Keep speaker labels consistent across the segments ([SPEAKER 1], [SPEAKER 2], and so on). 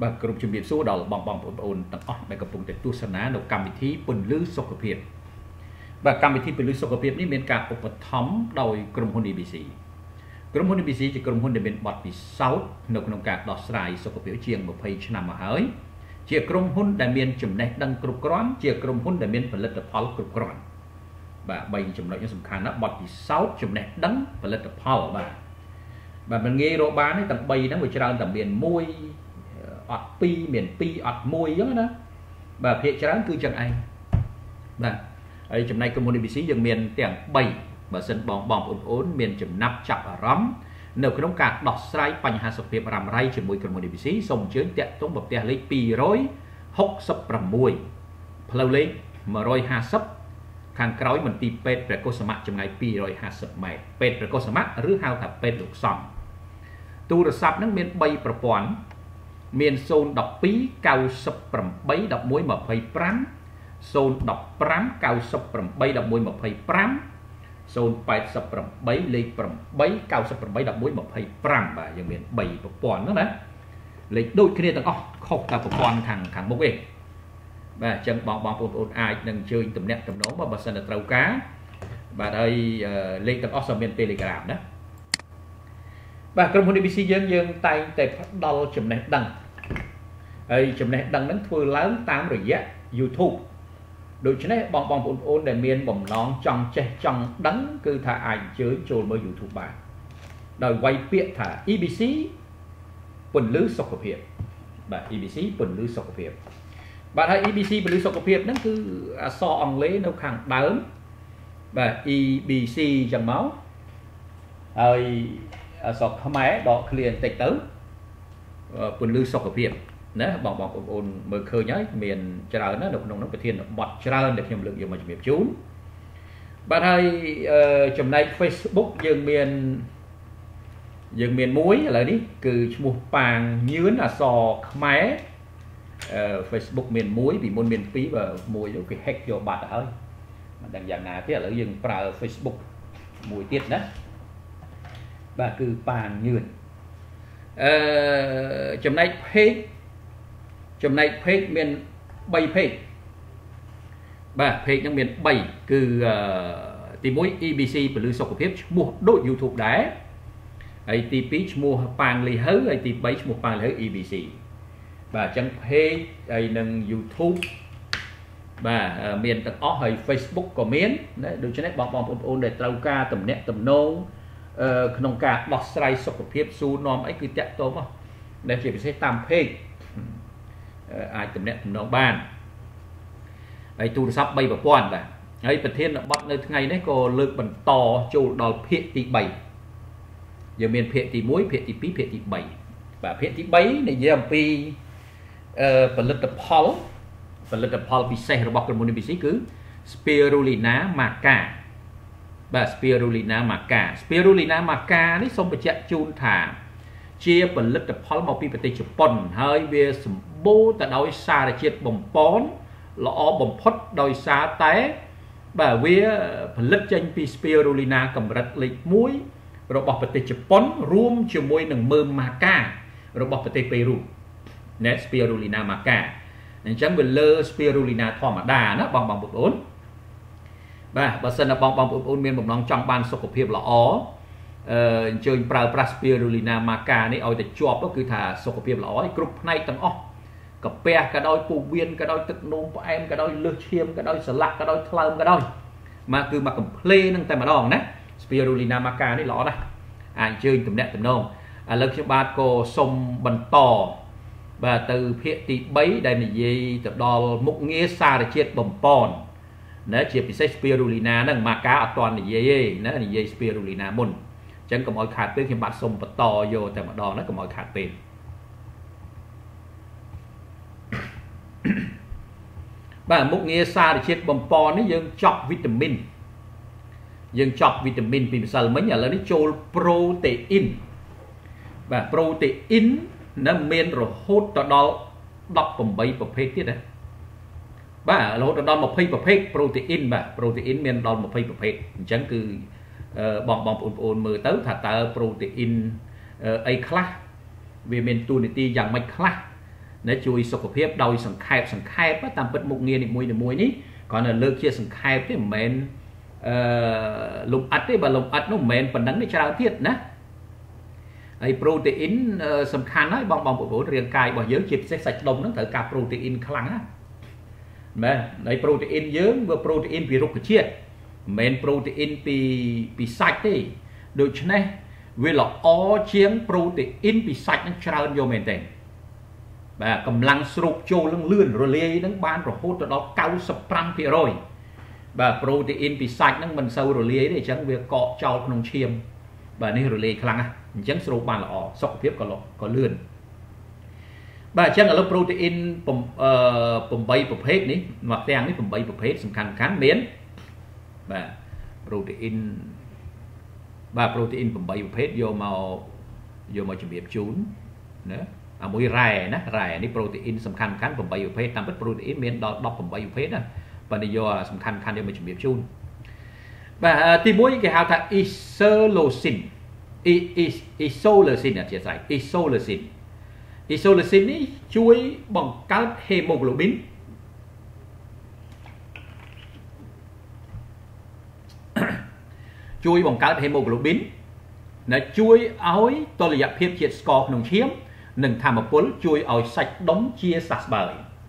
[SPEAKER 1] กลุ่มจุดเบียดสู้ดอลบองโอนต่างอ๋อในกระปุกแต่ตัวสนาในกรรมวิธีปุ่นลื้อสกปรกกรรมวิธีปุ่นลื้อสกปรกนี่เป็นการอุปถัมภ์โดยกลุ่มหุ้น EBC กลุ่มหุ้น EBC จะกลุ่มหุ้นที่เป็นบอดปีเซาท์ในขนมการดอสไลด์สกปรกเชียงแบบเพย์ชนะมาเฮ้ยเจียกลุ่มหุ้นแต่เมียนจุ่มในดังกรุบกร้อนเจียกลุ่มหุ้นแต่เมียนผลิตภัณฑ์กรุบกร้อนใบจุ่มในยังสำคัญนะบอดปีเซาท์จุ่มในดังผลิตภัณฑ์มันเงี้ยโรบานนี่ต่างใบนั้นวิจารณ์ต่างเมียนมวยอดปีเมียนปีอดมวยยังไงนะเพจร้านคือจังไอจุ่มในกลุ่มหุ้น EBC ยังเมียนแต่งใบเส้นบองอุ่นเมียนจุ่มนับจับร้ำในขนมการดอกไซป์ปัญหาสกปรกรำไรจุ่มมวยกลุ่มหุ้น EBC ส่งเชื้อเตะต้องแบบเตะเล็กปี160 มวยพลาเล็กมา150ข้างกร้อยมันตีเป็ดประโกสมะจุ่มไงปี150 เมตรเป็ดประโกสมะหรือฮาวถับเป็ดลูกซองตู้ระซับนั้นเมียนใบประปอนเมียนโซนดอกปี90 ดอกมวยมาเพย์ปรัมโซนดอกปรัม90 ดอกมวยมาเพย์ปรัมโซน80 เลข8 90 ดอกมวยมาเพย์ปรัมอย่างเมียนใบประปอนนั่นนะเลขโดยคะแนนต่างข้อการประปอนทางมุกเองจังบองปุ่นไอหนึ่งchơi tụm nẹt tụm nón mà sân là trâu cá và đây lên tụm ốc sầm miền telegram đó và trong một BBC dân tay phát đo chùm này đăng chùm này đăng đến thua lớn 8 rồi giá YouTube đối với này bong ôn để miền bồng nón trong che trong đắng cứ thả ảnh chơi trồn mới YouTube bài đời quay piệt thả EBC quần lưới sọc của hiệp và EBC quần lưới sọc của hiệp bạn hay EBC บริษัทสกปรกนั่นคือซออังเลนขังเดิมแบบ EBC จังเมาไอ้สอกขมายดอกเคลียนติดตื้อบริษัทสกปรกนะบอกโอนเมื่อเคยย้ายเมียนเจริญนะดอกนงนักประเทศบอดเจริญเด็กยมเลือกอยู่มาจุดเบียบจูนbạn hayจำใน Facebook ยังเมียนมุ้ยอะไรนี่คือชมูปางยืนซอขมายFacebook เมียนมุ้ยbị môn miền phí và mùi rồi cái hack vô bạn ơi mà đằng dạng nào thế là dừng vào Facebook mùi tiết đó và cứ bàn nhườn chấm này page miền bay page và page trong miền bay cứ tìm mối EBC và lưu sọc của phép mua đội YouTube đá ấy tìm pitch mua bàn lì hớ ấy tìm bấy một bàn lì hớ EBC và chẳng page ấy nâng YouTube và miền tận ó hay Facebook có miến đấy được cho nên bong ôn để trao ca tầm nét tầm nô nông cả đọc slide sọc của phép su nom ấy cứ chạy tôm không để chỉ phải tam page ai tầm nét tầm nô bàn ấy tu sắp bay vào quan là ấyประเทศbắt nơi ngày đấy có lực bẩn to châu đòi phiện tỷ 7 giờ miền phiện tỷ muối phiện tỷ pí phiện tỷ 7 và phiện tỷ 7 này giờ piผลิตภัณฑ์พิเศษระบบกระมวลวิธีคือ Spirulina maca แบบ Spirulina maca นี่ส่งไปแจกจูนถาเชียผลิตภัณฑ์มาปีปฏิจุปนให้เวียสมบูรณ์แต่โดยซาเชียบ่มป้อนละอบ่มพดโดยซาเต้แบบเวียผลิตจังปี Spirulina กำลังเล็กมุ้ยระบบปฏิจุปนรวมจมวยหนึ่งมือมาก้าระบบปฏิเปรูเนส Spirulina maca อย่างเช่นเป็นเลอ Spirulina ธรรมดานะบองบุญบ่าเสนอบองบุญเมียนผมน้องจังบานสกปรกละอ๋อเจอปลา Spirulina maca นี่เอาแต่จวบก็คือถ้าสกปรกละอ๋อกรุ๊ปในตั้งอ๋อกับแปะกระดอยปูเวียนกระดอยตึกนมแอมกระดอยเลือดเชียมกระดอยสลักกระดอยทลามกระดอยมาคือมากับเพลนั่งแต่มาดองนะ Spirulina maca นี่หล่อนะเจอตุ่มแดดตุ่มนองเลิกชิบาโกสมบรรทอvà từ phía tỷ bấy đây là gì từ đó mục nghĩa xa để chết bầm pon nếu chỉ bị Spirulina năng mà cá ở toàn là gì nếu là gì Spirulina môn chẳng có mọi khát bên khi bạn xông và to vô tại mặt đó nó có mọi khát bên và mục nghĩa xa để chết bầm pon nó dương chọc vitamin vì sao mấy nhà lớn nó trôi protein và protein nó miên rồi hút cho đó đọc cùng bảyประเภท tiết đấy bà hút cho đó một phiประเภท protein và protein miên đó một phiประเภทchẳng cứ bong ôn mưa tới thà protein A class vì miền tu này ti dạng mạch class để chui sọc phiếp đôi sừng khép á tam bật một nghe này mùi ní còn là lơ chia sừng khép thì men lục ắt đấy bà lục ắt nó men phần đắng để trao tiết nèไอ้ protein สำคัญนะบางบุตรเรียงกายบอกเยอะจีบเซ็กซ์ดมนั่นถือกา protein ครั้งนะแม่ใน protein เยอะเมื่อ protein ปีรุกเชียดเมน protein ปีไซต์ที่โดยเฉพาะเวลาอ้อเชียง protein ปีไซต์นั่นชราโยเมนเต็งแบบกำลังสรุปโจเลื่อนโรเลียนั่งบ้านประโหดต่อเก้าสิบปรังพี่รอยแบบ protein ปีไซต์นั่งมันเซลล์โรเลียได้จังเวลาเกาะเจ้าขนมเชียมแบบนี้โรเลียครั้งอ่ะจังสรุปบ้านละออกสกปรกก็เลื่อนแบบจังเราโปรตีนผมใบประเภทนี้หมักแตงนี่ผมใบประเภทสำคัญขั้นเมียนแบบโปรตีนแบบโปรตีนผมใบประเภทโยมาจะเบียบจูนนะมวยแร่นะแร่นี่โปรตีนสำคัญขั้นผมใบประเภทตามเป็นโปรตีนเมียนดอกผมใบประเภทนะปัญญาสำคัญขั้นโยมาจะเบียบจูนแบบที่มุ้ยก็หาថា isoleucin isoleucin เนี่ยใช่ isoleucin នេះជួយបង្កើត hemoglobin ជួយបង្កើត hemoglobin ដែលជួយឲ្យតុល្យភាពជាតិស្ករក្នុងឈាមនិងធម្មពលជួយឲ្យសាច់ដុំជាសះស្បើយ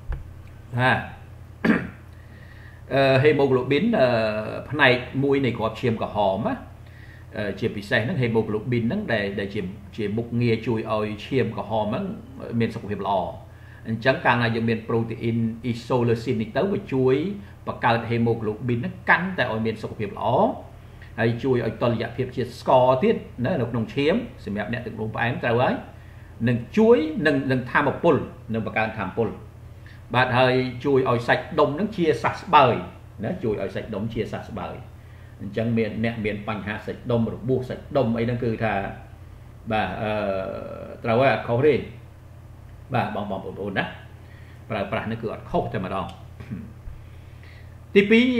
[SPEAKER 1] hemoglobin ផ្នែកមួយនៃក្របឈាមក្រហមណាជាពិសេសហ្នឹង hemoglobin ហ្នឹងដែលជាមុខងារជួយឲ្យឈាមក្រហមហ្នឹងមានសុខភាពល្អអញ្ចឹងកាលណាយើងមាន protein isoleucin នេះទៅវាជួយបង្កើត hemoglobin ហ្នឹងកាន់តែឲ្យមានសុខភាពល្អហើយជួយឲ្យតុល្យភាពជាតិស្ករទៀតនៅក្នុងឈាមសម្រាប់អ្នកទឹកនោមផ្អែមត្រូវហើយនឹងជួយនឹងធម្មពលនឹងបង្កើនធម្មពលបាទហើយជួយឲ្យសាច់ដុំហ្នឹងជាសះស្បើយណាជួយឲ្យសាច់ដុំជាសះស្បើយអញ្ចឹងអ្នកមានបញ្ហាសាច់ដុំរបួសសាច់ដុំអីហ្នឹងគឺថាបាទត្រូវហើយអត់ខុសទេបាទបងប្អូនណាប្រើប្រាស់នេះគឺអត់ខុសតែម្ដងទី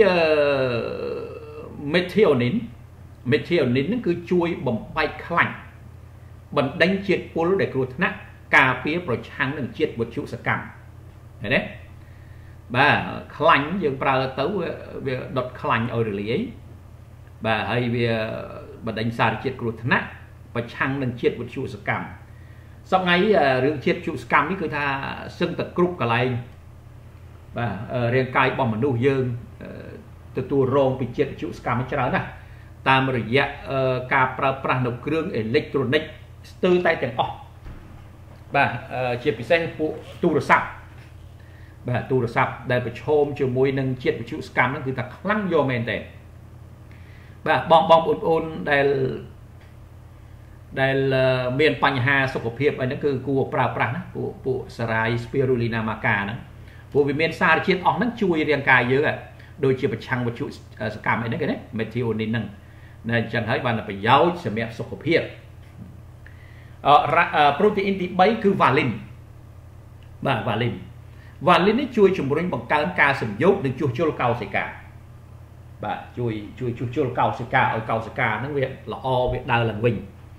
[SPEAKER 1] 2methionine ហ្នឹងគឺជួយបំបែកខ្លាញ់បណ្ដេញជាតិពុលដែលគ្រោះថ្នាក់ការពារប្រឆាំងនឹងជាតិវត្ថុសកម្មឃើញទេបាទខ្លាញ់យើងប្រើទៅវាដុតខ្លាញ់ឲ្យរលាយបាទហើយវាបណ្ដេញសារជាតិគ្រោះថ្នាក់ប្រឆាំងនឹងជាតិវត្ថុសកម្មសប្ងៃរឿងជាតិវត្ថុសកម្មនេះគឺថាសឹងតែគ្រប់កន្លែងបាទរាងកាយរបស់មនុស្សយើងទទួលរងពីជាតិវត្ថុសកម្មច្រើនណាស់តាមរយៈការប្រើប្រាស់នៅគ្រឿងអេឡិចត្រូនិកស្ទើរតែទាំងអស់បាទជាពិសេសពួកទូរស័ព្ទបាទទូរស័ព្ទដែលប្រឈមជាមួយនឹងជាតិវិទ្យុសកម្មហ្នឹងគឺថាខ្លាំងយកមែនទេបាទបងប្អូនដែលមានបញ្ហាសុខភាពអីហ្នឹងគឺគួរប្រើប្រាស់ណាពួកសារ៉ាយ Spirulina maca ហ្នឹងព្រោះវាមានសារជាតិអស់ហ្នឹងជួយរាងកាយយើងដូចជាប្រឆាំងវិទ្យុសកម្មអីហ្នឹងគេណា methionine ហ្នឹងអញ្ចឹងហើយបានប្រយោជន៍សម្រាប់សុខភាពprotein ទី3គឺ valine បាទ valine នេះជួយជំរុញបង្កើនការសម្យោគនិងជួសជុលកោសិកាបាទជួយជួសជុលកោសិកាឲ្យកោសិកាហ្នឹងវាល្អវាដើរឡើងវិញ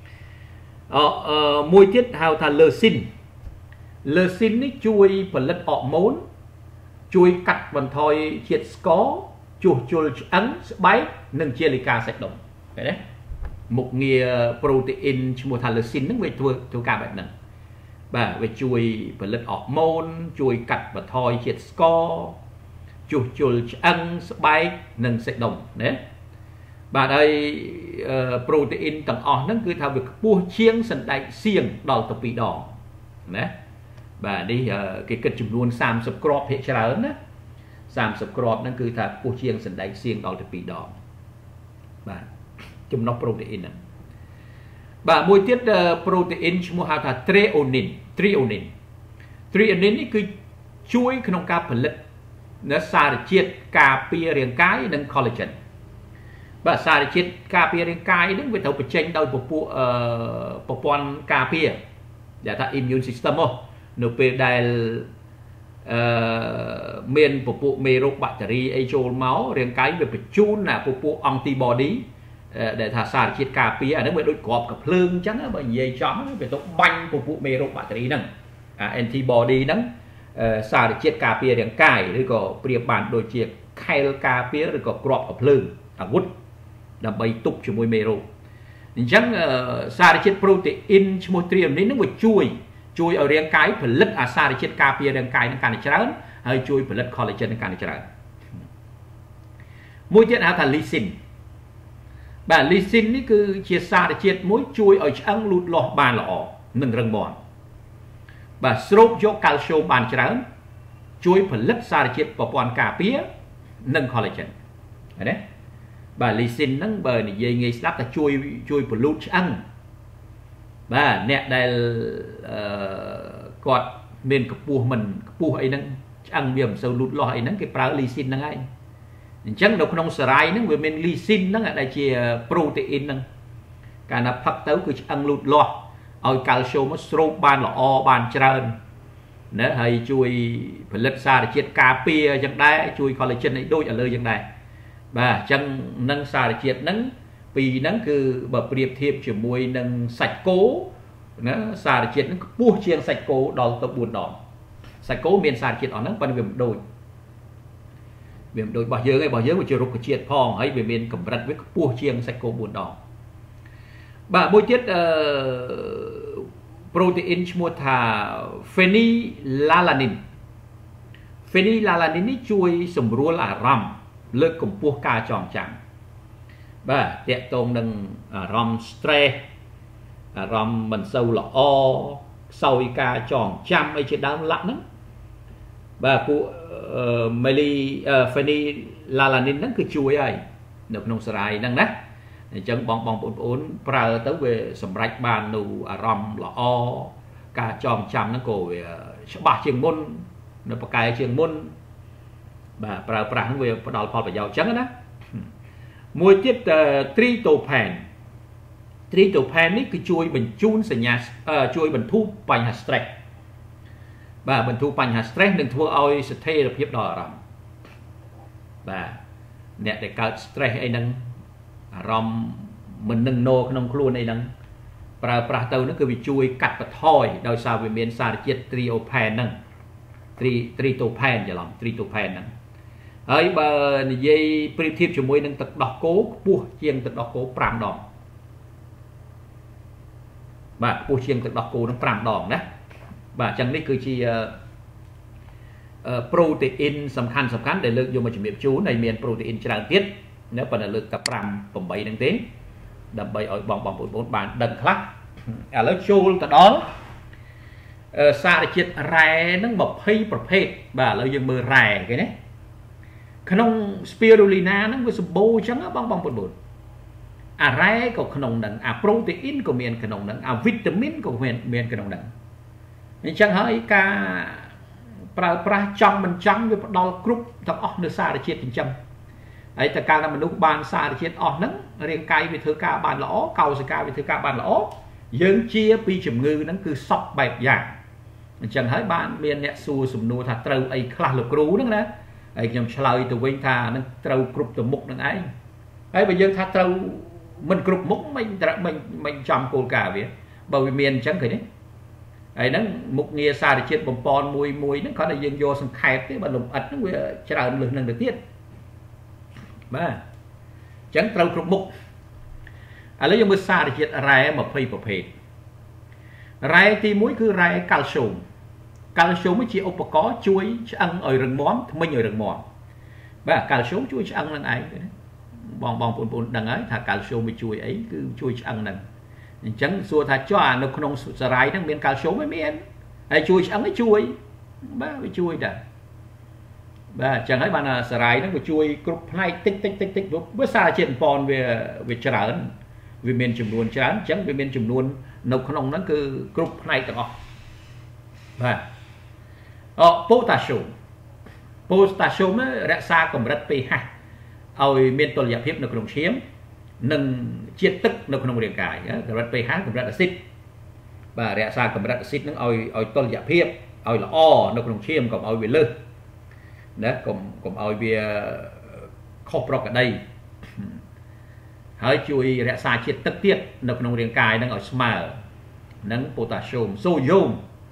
[SPEAKER 1] មួយទៀតហៅថា leucin នេះជួយផលិតអរម៉ូនជួយកាត់បន្ថយជាតិស្ករជួសជុលឆ្អឹងស្បែកនិងជាលិកាសាច់ដុំឃើញទេមុខងារ protein ឈ្មោះថា leucin ហ្នឹងវាធ្វើការបែបហ្នឹងបាទវាជួយផលិតអរម៉ូនជួយកាត់បន្ថយជាតិស្ករជួសជុលឆ្អឹងស្បែកនិងសាច់ដុំណាបាទហើយ protein ទាំងអស់ហ្នឹងគឺថាវាខ្ពស់ជាងសណ្តែកសៀងដល់ទៅ2ដងណាបាទនេះគេគិតចំនួន30គ្រាប់ភាគច្រើនណា30គ្រាប់ហ្នឹងគឺថាខ្ពស់ជាងសណ្តែកសៀងដល់ទៅ2ដងបាទចំណុះ protein ហ្នឹងបាទមួយទៀត protein ឈ្មោះហៅថា threonine នេះគឺជួយក្នុងការផលិតនៅសារជាតិការពាររាងកាយនិង collagen បាទសារជាតិការពាររាងកាយហ្នឹងវាត្រូវបញ្ចេញដោយពពួកប្រព័ន្ធការពារដែលថា immune system នៅពេលដែលមានពពួកមេរោគបាក់តេរីអីចូលមករាងកាយវាបញ្ជូនពពួក antibody ដែលថាសារជាតិការពារអាហ្នឹងវាដូចក្របកាភ្លើងអញ្ចឹងបើនិយាយចំវាទៅបាញ់ពពួកមេរោគបាក់តេរីហ្នឹង antibody ហ្នឹងសារជាតិការពាររាងកាយឬក៏ប្រៀបបានដូចជាខែលការពារឬក៏គ្រាប់កំភ្លើងអាវុធដើម្បីទប់ជាមួយមេរោគអញ្ចឹងសារជាតិប្រូតេអ៊ីនឈ្មោះត្រីអាមីនហ្នឹងវាជួយឲ្យរាងកាយផលិតអាសារជាតិការពាររាងកាយនឹងកាន់តែច្រើនហើយជួយផលិត collagen នឹងកាន់តែច្រើនមួយទៀតហៅថា lysine បាទ lysine នេះគឺជាសារជាតិមួយជួយឲ្យឆ្អឹងលូតលាស់បានល្អនិងរឹងមាំបាទស្រូបយកកាល់ស្យូមបានច្រើនជួយផលិតសារជាតិប្រព័ន្ធការពារនិង collagen ឃើញទេបាទ lysine ហ្នឹងបើនិយាយងាយស្ដាប់ថាជួយពលូតឆ្អឹងបាទអ្នកដែលគាត់មានកម្ពស់មិនខ្ពស់អីហ្នឹងឆ្អឹងវាមិនសូវលូតលាស់អីហ្នឹងគេប្រើ lysine ហ្នឹងហើយអញ្ចឹងនៅក្នុងសារាយហ្នឹងវាមាន lysine ហ្នឹងដែលជា protein ហ្នឹងកាលណាផឹកទៅគឺឆ្អឹងលូតលាស់ឲ្យកាល់ស្យូមស្រូបបានល្អបានច្រើនណាហើយជួយផលិតសារជាតិការពារអញ្ចឹងដែរជួយ collagen ឲ្យដូចឥឡូវអញ្ចឹងដែរបាទអញ្ចឹងនឹងសារជាតិហ្នឹងពីរហ្នឹងគឺបើប្រៀបធៀបជាមួយនឹងសាច់គោណាសារជាតិហ្នឹងខ្ពស់ជាងសាច់គោដល់ទៅ4ដងសាច់គោមានសារជាតិអស់ហ្នឹងប៉ុន្តែវាមិនដូចរបស់យើងឯងរបស់យើងវាជារុក្ខជាតិផងហើយវាមានកម្រិតវាខ្ពស់ជាងសាច់គោ4ដងបាទមួយទៀតប្រូតេអ៊ីនឈ្មោះថា phenylalanine នេះជួយសម្រួលអារម្មណ៍លើកកម្ពស់ការចងចាំបាទតាក់ទងនឹងអារម្មណ៍ stress អារម្មណ៍មិនសូវល្អខ្សោយការចងចាំអីជាដើមឡាក់ហ្នឹងបាទពួកphenylalanine ហ្នឹងគឺជួយហើយនៅក្នុងសារាយហ្នឹងណាអញ្ចឹងបងប្អូនប្រើទៅវាសម្រេចបាននៅអារម្មណ៍ល្អការចងចាំហ្នឹងក៏វាច្បាស់ជាងមុននៅប្រកែជាងមុនបាទប្រើប្រាស់ហ្នឹងវាផ្ដល់ផលប្រយោជន៍អញ្ចឹងណាមួយទៀត tryptophan នេះគឺជួយបញ្ជូនសញ្ញាជួយបន្ធូរបញ្ហា stress បាទបន្ធូរបញ្ហា stress នឹងធ្វើឲ្យស្ថិរភាពដល់អារម្មណ៍បាទអ្នកដែលកើត stress អីហ្នឹងអារម្មណ៍មិននឹងណក្នុងខ្លួនអីហ្នឹងប្រើប្រាស់ទៅហ្នឹងគឺវាជួយកាត់បន្ថយដោយសារវាមានសារជាតិ tryptophan ហ្នឹង tryptophan ច្រឡំ tryptophan ហ្នឹងហើយបើនិយាយប្រៀបធៀបជាមួយនឹងទឹកដោះគោខ្ពស់ជាងទឹកដោះគោ5ដងបាទខ្ពស់ជាងទឹកដោះគោនឹង5ដងណាបាទអញ្ចឹងនេះគឺជាប្រូតេអ៊ីនសំខាន់ដែលលើកយកមកជំរាបជូនហើយមានប្រូតេអ៊ីនច្រើនទៀតណាប៉ុន្តែលើកតែ5 8ហ្នឹងទេដើម្បីឲ្យបងប្អូនបានដឹងខ្លះឥឡូវចូលទៅដល់សារជាតិរ៉ែហ្នឹង20ប្រភេទបាទឥឡូវយើងមើលរ៉ែគេណាក្នុង spirulina ហ្នឹងវាសម្បូរអញ្ចឹងបងប្អូនអារ៉ែក៏ក្នុងហ្នឹងអាប្រូតេអ៊ីនក៏មានក្នុងហ្នឹងអាវីតាមីនក៏មានក្នុងហ្នឹងអញ្ចឹងហើយការប្រើប្រាស់ចង់មិនចង់វាផ្ដល់គ្រប់ទាំងអស់នៅសារជាតិចិញ្ចឹមហើយតើកាលណាមនុស្សបានសារជាតិអស់ហ្នឹងរាងកាយវាធ្វើការបានល្អកោសិកាវាធ្វើការបានល្អយើងជាពីជំងឺហ្នឹងគឺសពបែបយ៉ាងអញ្ចឹងហើយបានមានអ្នកសួរសំណួរថាត្រូវអីខ្លះលោកគ្រូហ្នឹងណាហើយខ្ញុំឆ្លើយទៅវិញថានឹងត្រូវគ្រប់ទៅមុខនឹងឯងហើយបើយើងថាត្រូវមិនគ្រប់មុខមិនចំគោលការណ៍វាបើវាមានអញ្ចឹងឃើញទេហើយហ្នឹងមុខងារសារជាតិបំពន់មួយហ្នឹងគាត់តែយើងយកសង្ខេបទេបើលំអិតហ្នឹងវាច្រើនលើសនឹងទៅទៀតបាទអញ្ចឹងត្រូវគ្រប់មុខឥឡូវយើងមើលសារជាតិរ៉ែ20ប្រភេទរ៉ែទី1គឺរ៉ែកាល់ស្យូមជាឧបករណ៍ជួយឆ្អឹងឲ្យរឹងមាំធ្មេញឲ្យរឹងមាំបាទកាល់ស្យូមជួយឆ្អឹងនឹងឯងបងប្អូនដឹងហើយថាកាល់ស្យូមវាជួយអីគឺជួយឆ្អឹងហ្នឹងអញ្ចឹងសួរថាចុះនៅក្នុងសារាយហ្នឹងមានកាល់ស្យូមទេមានហើយជួយឆ្អឹងទេជួយបាទវាជួយដែរបាទអញ្ចឹងហើយបានសារាយហ្នឹងវាជួយគ្រប់ផ្នែកតិចវាសារជាតិបំពន់វាច្រើនវាមានចំនួនច្រើនអញ្ចឹងវាមានចំនួននៅក្នុងហ្នឹងគឺគ្រប់ផ្នែកទាំងអស់បាទប៉ូតាស្យូមរក្សាកម្រិត pH ឲ្យមានតុល្យភាពនៅក្នុងឈាមនិងជាតិទឹកនៅក្នុងរាងកាយកម្រិត pH កម្រិតអាស៊ីតបាទរក្សាកម្រិតអាស៊ីតនឹងឲ្យតុល្យភាពឲ្យល្អនៅក្នុងឈាមកុំឲ្យវាលើសណាកុំឲ្យវាខុសប្រក្រតីហើយជួយរក្សាជាតិទឹកទៀតនៅក្នុងរាងកាយនឹងឲ្យស្មើនឹងប៉ូតាស្យូមសូ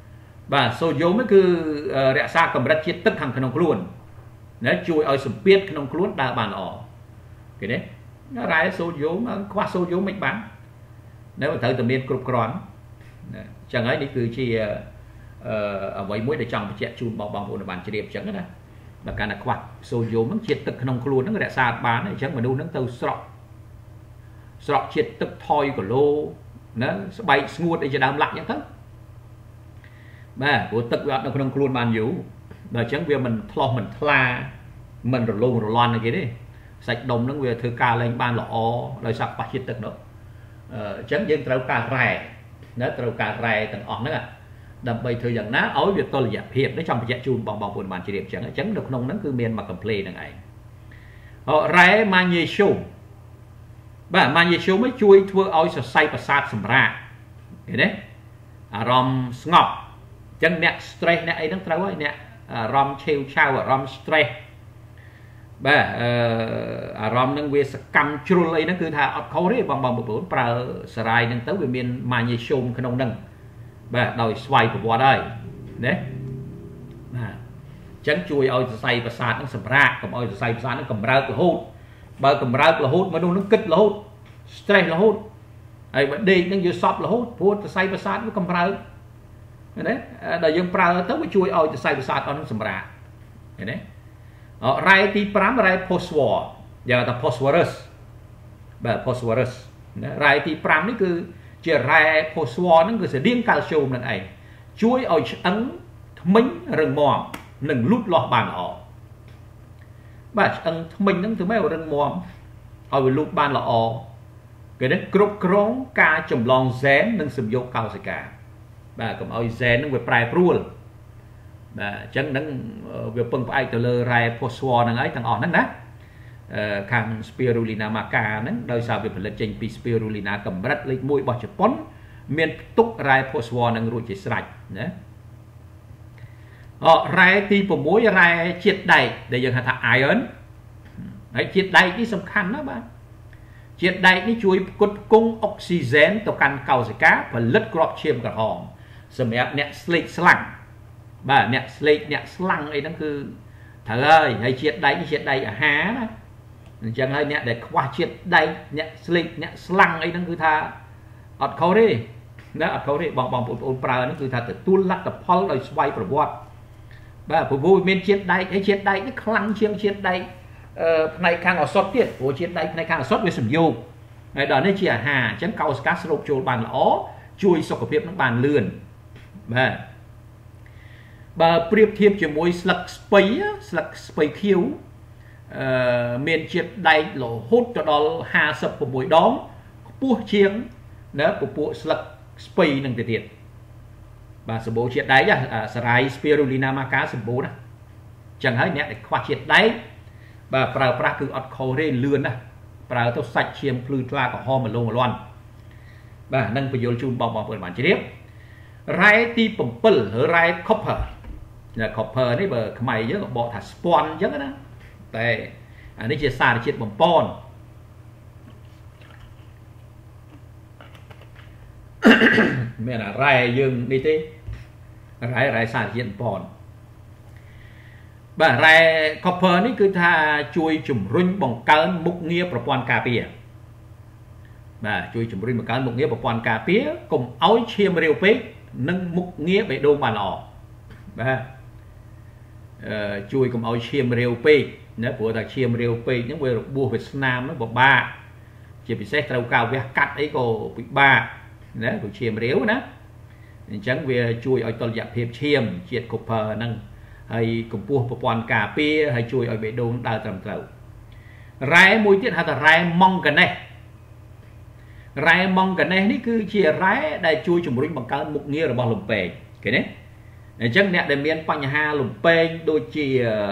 [SPEAKER 1] បាទសូយ៉ូមគឺរក្សាកម្រិតជាតិទឹកខាងក្នុងខ្លួនណាជួយឲ្យសម្ពាធក្នុងខ្លួនដើរបានល្អឃើញទេរ៉ែសូយ៉ូមខ្វះសូយ៉ូមមិនបាននៅត្រូវតែមានគ្រប់គ្រាន់អញ្ចឹងហើយនេះគឺជាអ្វីមួយដែលចង់បញ្ជាក់ជូនបងប្អូនបានជ្រាបអញ្ចឹងណាបើកាន់តែខ្វះសូយ៉ូមហ្នឹងជាតិទឹកក្នុងខ្លួនហ្នឹងរក្សាបានអញ្ចឹងមនុស្សហ្នឹងទៅស្រក់ជាតិទឹកថយគីឡូណាស្បែកស្ងួតអីជាដើមឡាក់អញ្ចឹងទៅបាទព្រោះទឹកវាអត់នៅក្នុងខ្លួនបានយូរដល់អញ្ចឹងវាមិនថ្លោះមិនថ្លាមិនរលោងរលាន់អីគេទេសាច់ដុំហ្នឹងវាធ្វើការលែងបានល្អដោយសារខ្វះជាតិទឹកនោះអញ្ចឹងយើងត្រូវការរ៉ែណាត្រូវការរ៉ែទាំងអស់ហ្នឹងដើម្បីធ្វើយ៉ាងណាឲ្យវាតុល្យភាពនេះចង់បញ្ជាក់ជូនបងប្អូនបានជ្រាបអញ្ចឹងនៅក្នុងហ្នឹងគឺមានមកកំភ្លេហ្នឹងឯងរ៉ែម៉ាញ៉េស្យូមបាទម៉ាញ៉េស្យូមជួយធ្វើឲ្យសរសៃប្រសាទសម្រាកឃើញទេអារម្មណ៍ស្ងប់អញ្ចឹងអ្នក stress អ្នកអីហ្នឹងត្រូវហើយអ្នកអារម្មណ៍ឆេវឆាវអារម្មណ៍ stress បាទអារម្មណ៍ហ្នឹងវាសកម្មជ្រុលអីហ្នឹងគឺថាអត់ខុសទេបងប្អូនប្រើសារ៉ាយហ្នឹងទៅវាមានម៉ាញ៉េស្យូមក្នុងហ្នឹងបាទដោយស្វ័យប្រវត្តិហើយណាបាទអញ្ចឹងជួយឲ្យសរសៃប្រសាទហ្នឹងសម្រាកកុំឲ្យសរសៃប្រសាទហ្នឹងកម្រើករហូតបើកម្រើករហូតមនុស្សហ្នឹងគិតរហូត stress រហូតហើយបើដេកហ្នឹងវាសប់រហូតព្រោះសរសៃប្រសាទវាកម្រើកណាដល់យើងប្រើទៅវាជួយឲ្យសរសៃប្រសាទអស់ហ្នឹងសម្រាកឃើញទេរ៉ែទី5រ៉ែ phosphor យ៉ាងថា phosphorus បាទ phosphorus ណារ៉ែទី5នេះគឺជារ៉ែ phosphor ហ្នឹងគឺស្រដៀងកាល់ស្យូមនឹងឯងជួយឲ្យឆ្អឹងធ្មេញរឹងមាំនិងលូតលាស់បានល្អបាទឆ្អឹងធ្មេញហ្នឹងធ្វើម៉េចឲ្យរឹងមាំឲ្យវាលូតបានល្អគេនេះគ្រប់គ្រងការចម្លងហ្សែននិងសំយោគកោសិកាបាទកុំឲ្យហ្សែនហ្នឹងវាប្រែប្រួលបាទអញ្ចឹងហ្នឹងវាពឹងផ្អែកទៅលើរ៉ែ phosphor ហ្នឹងហើយទាំងអស់ហ្នឹងណាខាង Spirulina maca ហ្នឹងដោយសារវាផលិតចេញពី Spirulina កម្រិតលេខ1របស់ជប៉ុនមានផ្ទុករ៉ែ phosphor ហ្នឹងរួចជាស្រេចណារ៉ែទី6រ៉ែជាតិដែកដែលយើងហៅថា iron ហើយជាតិដែកនេះសំខាន់ណាស់បាទជាតិដែកនេះជួយផ្គត់ផ្គង់អុកស៊ីហ្សែនទៅកាន់កោសិកាផលិតគ្រាប់ឈាមក្រហមសម្រាប់អ្នកស្លេកស្លាំងបាទអ្នកស្លេកអ្នកស្លាំងអីហ្នឹងគឺត្រូវហើយជាតិដែកនេះជាតិដែកអាហារណាអញ្ចឹងហើយអ្នកដែលខ្វះជាតិដែកអ្នកស្លេកអ្នកស្លាំងអីហ្នឹងគឺថាអត់ខុសទេណាអត់ខុសទេបងប្អូនប្រើហ្នឹងគឺថាទទួលលទ្ធផលដោយស្វ័យប្រវត្តិបាទព្រោះមានជាតិដែកហើយជាតិដែកនេះខ្លាំងជាងជាតិដែកផ្នែកខាងឱសថទៀតព្រោះជាតិដែកផ្នែកខាងឱសថវាសំយោគហើយដល់នេះជាអាហារអញ្ចឹងកោសិកាស្រូបចូលបានល្អជួយសុខភាពនឹងបានលឿនបាទបើប្រៀបធៀបជាមួយស្លឹកស្ពៃខៀវមានជាតិដែករហូតទៅដល់56ដងខ្ពស់ជាងណាពពួកស្លឹកស្ពៃនឹងទៅទៀតបាទសម្បូរជាតិដែកសារ៉ាយ Spirulina maca សម្បូរណាស់អញ្ចឹងហើយអ្នកដែលខ្វះជាតិដែកបាទប្រើប្រាស់គឺអត់ខុសទេលឿនណាស់ប្រើទៅសាច់ឈាមភ្លឺថ្លាក្រហមមលន់បាទនឹងបញ្យល់ជូនបងប្អូនបានជ្រាបរ៉ែទី7រ៉ែ copper copper នេះបើខ្មែរយើងក៏បកថាស្ពាន់អញ្ចឹងណាតែអានេះជាសារជាតិបំពន់មានរ៉ែយើងនេះទេរ៉ែសារជាតិបំពន់បាទរ៉ែ copper នេះគឺថាជួយជំរុញបង្កើនមុខងារប្រព័ន្ធការពារបាទជួយជំរុញបង្កើនមុខងារប្រព័ន្ធការពារកុំឲ្យឈាមរាវពេកនិងមុខងារបេះដូងបានល្អបាទជួយកុំឲ្យឈាមរាវពេកណាព្រោះតែឈាមរាវពេកហ្នឹងវារបួសវាស្នាមហ្នឹងពិបាកជាពិសេសត្រូវការវះកាត់អីក៏ពិបាកណាព្រោះឈាមរាវណាអញ្ចឹងវាជួយឲ្យតុល្យភាពឈាមជាតិ copper ហ្នឹងហើយកម្ពស់ប្រព័ន្ធការពារហើយជួយឲ្យបេះដូងដើរត្រឹមត្រូវរ៉ែមួយទៀតហៅថារ៉ែម៉ង់កាណេសនេះគឺជារ៉ែដែលជួយជំរុញបង្កើនមុខងាររបស់លំពេងឃើញទេអញ្ចឹងអ្នកដែលមានបញ្ហាលំពេងដូចជា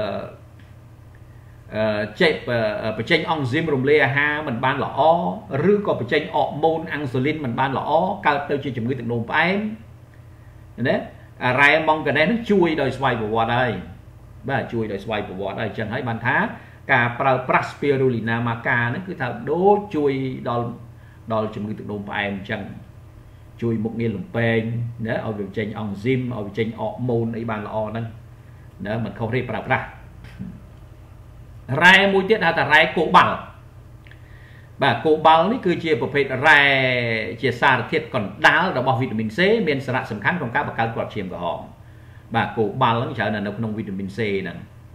[SPEAKER 1] បញ្ចេញអង់ស៊ីមរំលាយអាហារមិនបានល្អឬក៏បញ្ចេញអរម៉ូនអាំងស៊ូលីនមិនបានល្អកើតទៅជាជំងឺទឹកនោមផ្អែមណារ៉ែម៉ង់កាណេសនឹងជួយដោយស្វ័យប្រវត្តិហើយបាទជួយដោយស្វ័យប្រវត្តិហើយអញ្ចឹងហើយបានថាការប្រើប្រាស់ Spirulina maca ហ្នឹងគឺថាដូចជួយដល់ជំងឺទឹកនោមផ្អែមអញ្ចឹងជួយមុខងារលំពេងណាឲ្យវាចេញអង់ស៊ីមឲ្យវាចេញអរម៉ូនអីបានល្អហ្នឹងណាមិនខុសទេប្រើប្រាស់រ៉ែមួយទៀតហៅថារ៉ែកូបាល់បាទកូបាល់នេះគឺជាប្រភេទរ៉ែជាសារធាតុកណ្ដាលរបស់វីតាមីន C មានសារៈសំខាន់ក្នុងការបង្កើតគ្រាប់ឈាមក្រហមបាទកូបាល់ហ្នឹងច្រើននៅក្នុងវីតាមីន C ហ្នឹង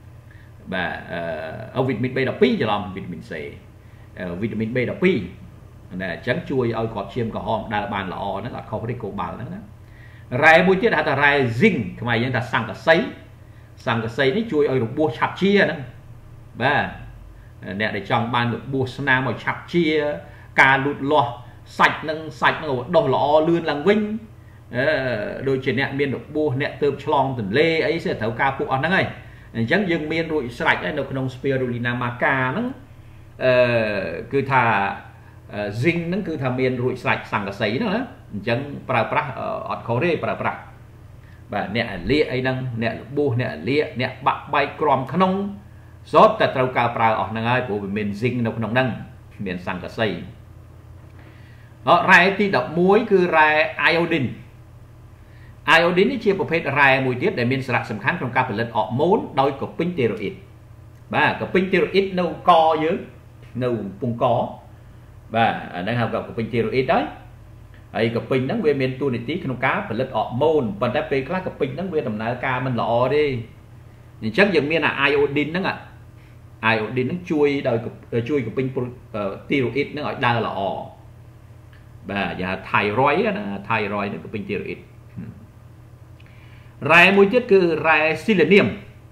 [SPEAKER 1] បាទវីតាមីន B12 ច្រឡំវីតាមីន C វីតាមីន B12 ណាអញ្ចឹងជួយឲ្យគ្រាប់ឈាមក្រហមដើរបានល្អហ្នឹងអត់ខុសទេកូបាល់ហ្នឹងណារ៉ែមួយទៀតហៅថារ៉ែ zinc ខ្មែរយើងថាសង្កសីនេះជួយឲ្យរបួសឆាប់ជាហ្នឹងបាទអ្នកដែលចង់បានរបួសស្នាមឲ្យឆាប់ជាការលូតលាស់សាច់នឹងដុះល្អលឿនឡើងវិញដូចជាអ្នកមានរបួសអ្នកទៅឆ្លងទន្លេអីsẽត្រូវការពួកអស់ហ្នឹងហើយអញ្ចឹងយើងមានរួចស្រេចហើយនៅក្នុង Spirulina maca ហ្នឹងគឺថា zinc ហ្នឹងគឺថាមានរួចស្រេចសង្កសីហ្នឹងណាអញ្ចឹងប្រើប្រាស់អត់ខុសទេប្រើប្រាស់បាទអ្នកលាកអីហ្នឹងអ្នករបួសអ្នកលាកអ្នកបាក់បែកក្រំក្នុងសតតែត្រូវការប្រើអស់ហ្នឹងហើយព្រោះវាមាន zinc នៅក្នុងហ្នឹងមានសង្កសីរ៉ែទី11គឺរ៉ែ iodine នេះជាប្រភេទរ៉ែមួយទៀតដែលមានសារៈសំខាន់ក្នុងការផលិតអរម៉ូនដោយកពិញតេរ៉ូអ៊ីតបាទកពិញតេរ៉ូអ៊ីតនៅកយើងនៅពងកបាទអាហ្នឹងហៅថាកពិញតេរ៉ូអ៊ីតហើយកពិញហ្នឹងវាមានតួនាទីក្នុងការផលិតអរម៉ូនប៉ុន្តែពេលខ្លះកពិញហ្នឹងវាដំណើរការមិនល្អទេអញ្ចឹងយើងមានអា iodine ហ្នឹងហ្នឹងជួយកពិញតេរ៉ូអ៊ីតហ្នឹងឲ្យដើរល្អបាទយ៉ាង thyroid ណា thyroid ហ្នឹងកពិញតេរ៉ូអ៊ីតរ៉ែមួយទៀតគឺរ៉ែ selenium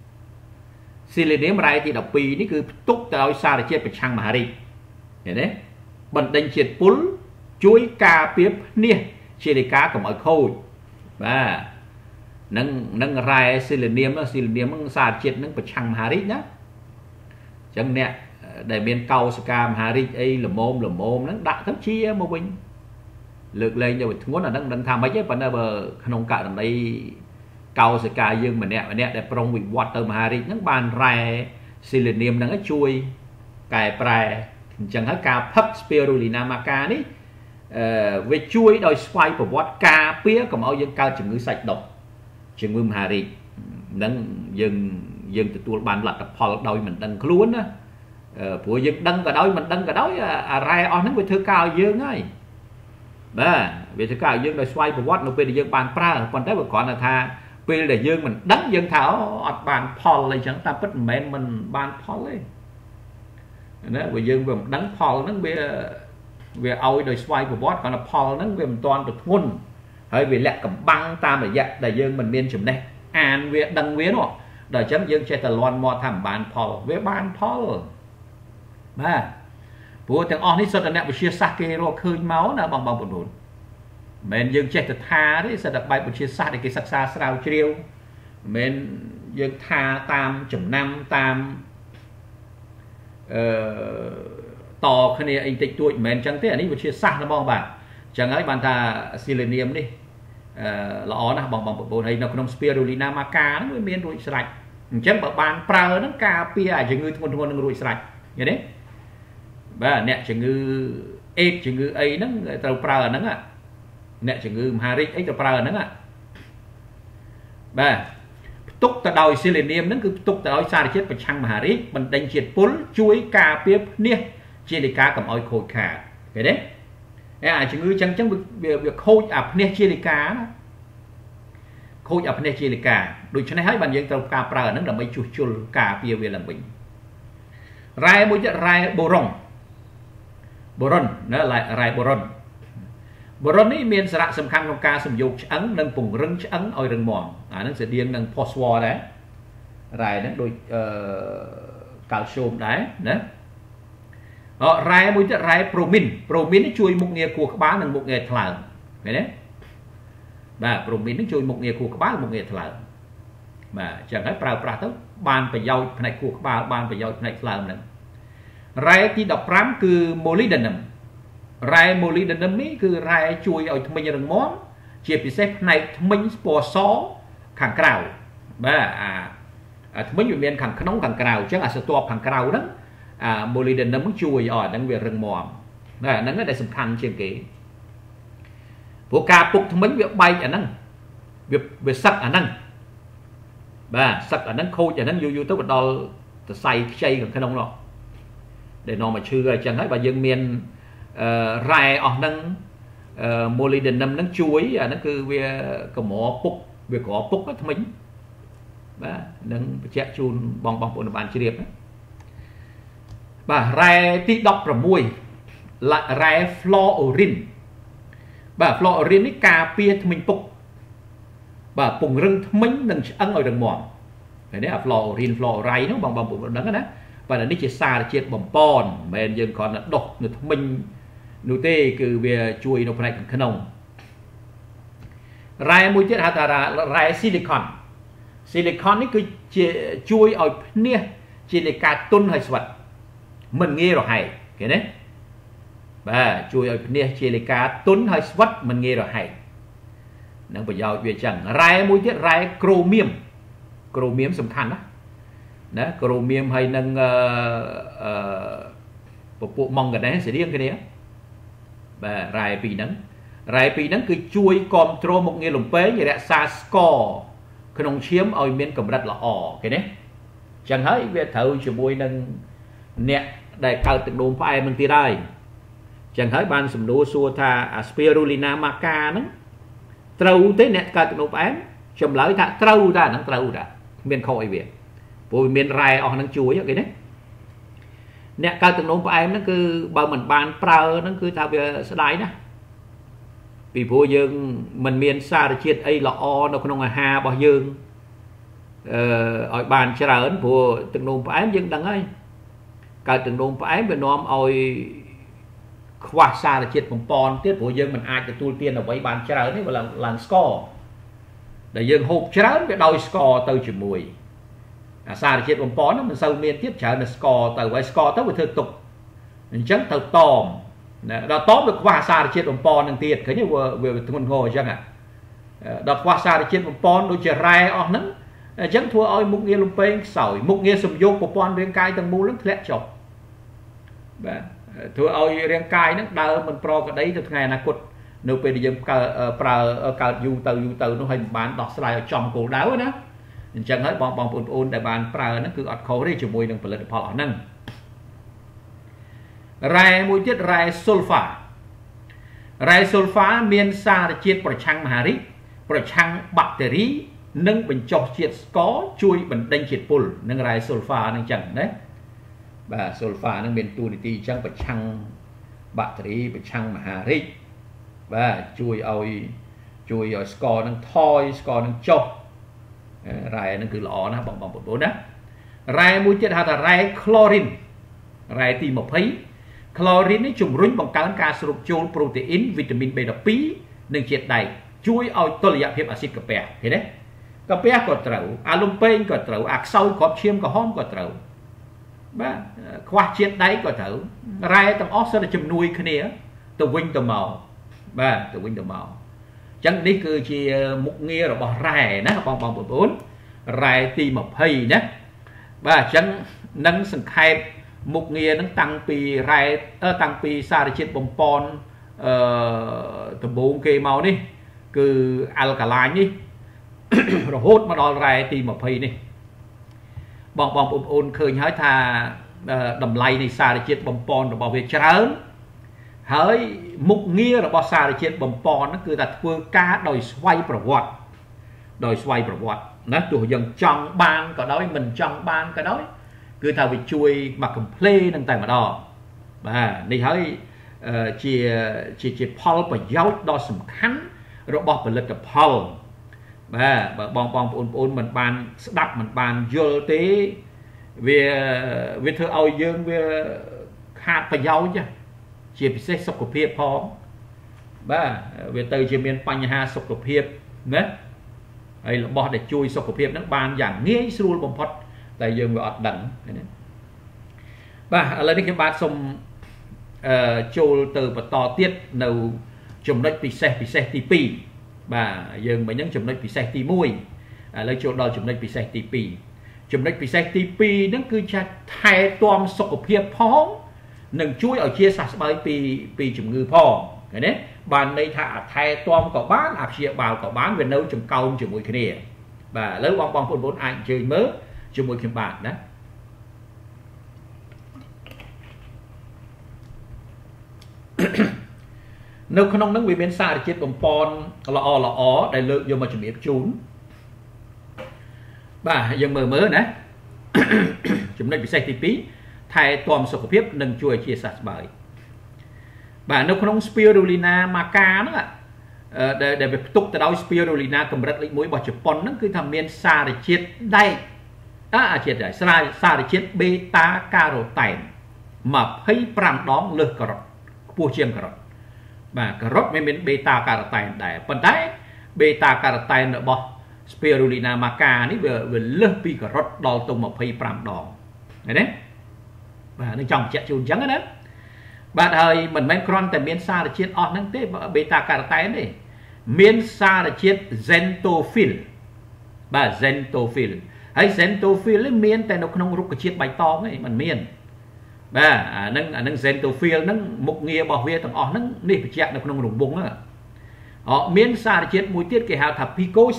[SPEAKER 1] រ៉ែទី12នេះគឺផ្ទុកទៅដោយសារជាតិប្រឆាំងមហារីកឃើញទេបណ្ដេញជាតិពុលជួយការពារភ្នាសជាលេខាកុំឲ្យខូចបាទនឹងរ៉ែ selenium ហ្នឹងសារជាតិហ្នឹងប្រឆាំងមហារីកណាអញ្ចឹងអ្នកដែលមានកោសិកាមហារីកអីល្មមហ្នឹងដាក់ទៅជាមកវិញលើកលែងទៅធ្ងន់អាហ្នឹងមិនដឹងថាម៉េចទេប៉ុន្តែបើក្នុងករណីកោសិកាយើងម្នាក់ដែលប្រុងវិវត្តទៅមហារីកហ្នឹងបានរ៉ែ selenium ហ្នឹងជួយកែប្រែអញ្ចឹងហើយការផឹក Spirulina maca នេះវាជួយដោយស្វ័យប្រវត្តិការពារកុំឲ្យយើងកើតជំងឺសាច់ដុះជំងឺមហារីកហ្នឹងយើងទទួលបានលទ្ធផលដោយមិនដឹងខ្លួនណាព្រោះយើងដឹងក៏ដោយមិនដឹងក៏ដោយអារ៉ែអស់ហ្នឹងវាធ្វើការឲ្យយើងហើយបាទវាធ្វើការឲ្យយើងដោយស្វ័យប្រវត្តិនៅពេលដែលយើងបានប្រើប៉ុន្តែវាគ្រាន់តែថាពេលដែលយើងមិនដឹងយើងថាអត់បានផលអីចឹងតែពិតមិនមែនមិនបានផលទេណាបើយើងវាមិនដឹងផលហ្នឹងវាឲ្យដោយស្វ័យប្រវត្តិគ្រាន់តែផលហ្នឹងវាមិនទាន់ទៅធ្ងន់ហើយវាលាក់កំបាំងតាមរយៈដែលយើងមិនមានចំណេះអានវាដឹងវានោះដល់អញ្ចឹងយើងចេះតែលន់មកថាមិនបានផលវាបានផលបាទព្រោះទាំងអស់នេះសុទ្ធតែអ្នកវិទ្យាសាស្ត្រគេរកឃើញមកណាបងប្អូនមិនមែនយើងចេះតែថាទេសិតតែបែបវិទ្យាសាស្ត្រដែលគេសិក្សាស្រាវជ្រាវមិនមែនយើងថាតាមចំណាំតាមតគ្នាអីតិចតួចមិនមែនអញ្ចឹងទេអានេះវិទ្យាសាស្ត្រណាបងបាទអញ្ចឹងហើយបានថា selenium នេះល្អណាស់បងប្អូនហើយនៅក្នុង Spirulina maca ហ្នឹងវាមានរួចស្រេចអញ្ចឹងបើបានប្រើហ្នឹងការពារជំងឺធ្ងន់នឹងរួចស្រេចឃើញទេបាទអ្នកជំងឺអេដជំងឺអីហ្នឹងត្រូវប្រើអាហ្នឹងអ្នកជំងឺមហារីកអីត្រូវប្រើអាហ្នឹងបាទផ្ទុកទៅដោយ selenium ហ្នឹងគឺផ្ទុកទៅដោយសារជាតិប្រឆាំងមហារីកបណ្ដេញជាតិពុលជួយការពារភ្នាសជាលេខាកុំឲ្យខូចខាតឃើញទេអាជំងឺចឹងវាខូចអាភ្នាសជាលេខាណាខូចអាភ្នាសជាលេខាដូច្នេះហើយបានយើងត្រូវការប្រើអាហ្នឹងដើម្បីជួសជុលការពារវាឡើងវិញរ៉ែមួយទៀតរ៉ែបូរុនណារ៉ែបូរុននេះមានសារៈសំខាន់ក្នុងការសំយោគឆ្អឹងនិងពង្រឹងឆ្អឹងឲ្យរឹងមាំអាហ្នឹងស្តៀងនឹង phosphor ដែររ៉ែហ្នឹងដូចកាល់ស្យូមដែរណារ៉ែមួយទៀតរ៉ែ promin នេះជួយមុខងារខួរក្បាលនិងមុខងារថ្លើមឃើញទេបាទ promin នេះជួយមុខងារខួរក្បាលមុខងារថ្លើមបាទអញ្ចឹងហើយប្រើប្រាស់ទៅបានប្រយោជន៍ផ្នែកខួរក្បាលបានប្រយោជន៍ផ្នែកថ្លើមហ្នឹងរ៉ែទី15គឺ molybdenum រ៉ែ molybdenum នេះគឺរ៉ែជួយឲ្យធ្មេញរឹងមាំជាពិសេសផ្នែកធ្មេញពណ៌សខាងក្រៅបាទអាធ្មេញវាមានខាងក្នុងខាងក្រៅអញ្ចឹងអាស្រទាប់ខាងក្រៅហ្នឹងmolybdenum ជួយឲ្យហ្នឹងវារឹងមាំហ្នឹងដែលសំខាន់ជាងគេព្រោះការពុកថ្មិញវាបែកអាហ្នឹងវាសឹកអាហ្នឹងបាទសឹកអាហ្នឹងខូចអាហ្នឹងយូរទៅទៅដល់សរសៃខ្ចីខាងក្នុងនោះដែលនាំមកឈឺអញ្ចឹងហើយបើយើងមានរ៉ែអស់ហ្នឹងmolybdenum ហ្នឹងជួយអាហ្នឹងគឺវាកម្រពុកវាក្រពុកថ្មិញបាទនឹងបញ្ជាក់ជូនបងប្អូនបានជ្រាបបាទរ៉ែទី16រ៉ែ fluorine បាទ fluorine នេះការពារធ្មេញពុកបាទពង្រឹងធ្មេញនិងឆ្អឹងឲ្យរឹងមាំឃើញទេអា fluorine fluoride ហ្នឹងបងប្អូនដឹងណាបាទនេះជាសារជាតិបំប៉នមិនមែនយើងគ្រាន់តែដុសនៅធ្មេញនោះទេគឺវាជួយនៅផ្នែកខាងក្នុងរ៉ែមួយទៀតហៅថារ៉ែ silicon នេះគឺជាជួយឲ្យភ្នែសជាលេខាទុនហើយស្វិតមិនងាយរហែកឃើញទេបាទជួយឲ្យភ្នែសជាលេខាទុនហើយស្វិតមិនងាយរហែកនឹងប្រយោជន៍វាចឹងរ៉ែមួយទៀតរ៉ែក្រូមៀមសំខាន់ណាក្រូមៀមហើយនឹងពពួកម៉ង់កាណេសរៀងគ្នាបាទរ៉ែពីរហ្នឹងគឺជួយគ្រប់គ្រងមុខងារលំពេងរក្សាស្ករក្នុងឈាមឲ្យមានកម្រិតល្អឃើញទេចឹងហើយវាត្រូវជាមួយនឹងអ្នកដែលកើតទឹកនោមផ្អែមនឹងទៀតហើយចឹងហើយបានសំណួរសួរថា Spirulina maca ហ្នឹងត្រូវទេអ្នកកើតទឹកនោមផ្អែមចម្លើយថាត្រូវតាហ្នឹងត្រូវតាមានខុសអីវាព្រោះវាមានរ៉ែអស់ហ្នឹងជួយឃើញទេអ្នកកើតទឹកនោមផ្អែមហ្នឹងគឺបើមិនបានប្រើហ្នឹងគឺថាវាស្ដាយណាស់ពីព្រោះយើងមិនមានសារជាតិអីល្អនៅក្នុងអាហាររបស់យើងឲ្យបានច្រើនព្រោះទឹកនោមផ្អែមយើងដឹងហើយកើតទឹកនោមផ្អែមវានាំឲ្យខ្វះសារជាតិបំប៉នទៀតព្រោះយើងមិនអាចទទួលទានអ្វីបានច្រើនទេបើឡើងស្ករដែលយើងហូបច្រើនវាដោយស្ករទៅជាមួយអាសារជាតិបំប៉នហ្នឹងមិនសូវមានទៀតច្រើនតែស្ករទៅហើយស្ករទៅវាធ្វើទុកអញ្ចឹងទៅតមដល់តមវាខ្វះសារជាតិបំប៉ននឹងទៀតឃើញវាធ្ងន់ធ្ងរអញ្ចឹងដល់ខ្វះសារជាតិបំប៉នដូចជារ៉ែអស់ហ្នឹងអញ្ចឹងធ្វើឲ្យមុខងារលំពេងខ្សោយមុខងារសំយោគប្រព័ន្ធរាងកាយទាំងមូលហ្នឹងធ្លាក់ចុះបាទធ្វើឲ្យរាងកាយហ្នឹងដើរមិនប្រក្រតីទៅថ្ងៃអនាគតនៅពេលដែលយើងប្រើកើតយូរទៅនោះហើយមិនបានដោះស្រាយឲ្យចំគោលដៅណាអញ្ចឹងហើយបងប្អូនដែលបានប្រើហ្នឹងគឺអត់ខុសទេជាមួយនឹងផលិតផលអស់ហ្នឹងរ៉ែមួយទៀតរ៉ែ sulfa មានសារជាតិប្រឆាំងមហារីកប្រឆាំងបាក់តេរីនិងបញ្ចុះជាតិស្ករជួយបណ្ដេញជាតិពុលនឹងរ៉ែ sulfa ហ្នឹងចឹងណាបាទ sulfa ហ្នឹងមានតួនាទីចឹងប្រឆាំងបាក់តេរីប្រឆាំងមហារីកបាទជួយឲ្យស្ករហ្នឹងថយស្ករហ្នឹងចុះរ៉ែហ្នឹងគឺល្អណាស់បងប្អូនណារ៉ែមួយទៀតហៅថារ៉ែ chlorine រ៉ែទី20 chlorine នេះជំរុញបង្កើនការស្រូបចូលប្រូតេអ៊ីនវីតាមីន B12 និងជាតិដែកជួយឲ្យតុល្យភាពអាស៊ីតកាពះឃើញទេកាពះក៏ត្រូវអាលំពេងក៏ត្រូវអាខ្សោយគ្រាប់ឈាមក្រហមក៏ត្រូវបាទខ្វះជាតិដែកក៏ត្រូវរ៉ែទាំងអស់សិតតែជំនួយគ្នាទៅវិញទៅមកបាទទៅវិញទៅមកអញ្ចឹងនេះគឺជាមុខងាររបស់រ៉ែណាបងប្អូនរ៉ែទី20ណាបាទអញ្ចឹងនឹងសង្ខេបមុខងារនឹងតាំងពីសារជាតិបំប៉នដំបូងគេមកនេះគឺអាល់កាឡាញនេះរហូតមកដល់រ៉ែទី20នេះបងប្អូនឃើញហើយថាតម្លៃនៃសារជាតិបំប៉នរបស់វាច្រើនហើយមុខងាររបស់សារជាតិបំប៉នហ្នឹងគឺថាធ្វើការដោយស្វ័យប្រវត្តិណាទោះយើងចង់បានក៏ដោយមិនចង់បានក៏ដោយគឺថាវាជួយមកកំ plei នឹងតែម្ដងបាទនេះហើយជាផលប្រយោជន៍ដ៏សំខាន់របស់ផលិតផលបាទបើបងប្អូនមិនបានស្ដាប់មិនបានយល់ទេវាធ្វើឲ្យយើងវាខាតប្រយោជន៍ជាពិសេសសុខភាពផងបាទវាទៅជាមានបញ្ហាសុខភាពណាហើយរបស់ដែលជួយសុខភាពហ្នឹងបានយ៉ាងងាយស្រួលបំផុតតែយើងវាអត់ដឹងណាបាទឥឡូវនេះខ្ញុំបាទសូមចូលទៅបន្តទៀតនៅចំណុចពិសេសទី2បាទយើងមិញហ្នឹងចំណុចពិសេសទី1ឥឡូវចូលដល់ចំណុចពិសេសទី2ចំណុចពិសេសទី2ហ្នឹងគឺចាត់ថែទាំសុខភាពផងនិងជួយឲ្យជាសះស្បើយពីជំងឺផងឃើញទេ bàn đây thả thay tom có bán áp chia bào có bán về nấu chừng câu chừng mùi kia và lấy bong bốn anh chơi mớ chừng mùi kim bạn đó nếu không nóng vì bên xa thì chết bồng pon là ó đại lượng vô mà chuẩn bị trốn bà dân mơ mớ đấy chúng ta bị say tí thay toàn sọc phiếp nâng chui chia sạch bởi bà nếu không spirulina maca nữa để về tục từ đó spirulina cầm rất lịch mũi bỏ chụp pon nó cứ thầm miên xa để chết đây chết rồi xa để chết beta carotene mà thấy pram đón lược cà rốt pua chiêm cà rốt bà cà rốt mới miên beta carotene để phần đấy beta carotene nữa bỏ spirulina maca ní vừa lược pi cà rốt đo tung một thấy pram đón đấy và nó trong chạy chuồn trắng đó bạn ơi mình men cron tại miền xa là chết on năng tế beta carotene này miền xa là chết xentophil bà xentophil hay xentophil là miền tại nó không rút cái chết bài to ấy mình miền bà nâng xentophil nâng một nghề bảo vệ tầng on nâng đi phải chạy nó không rung bung á họ miền xa là chết mũi tiết cái hào thập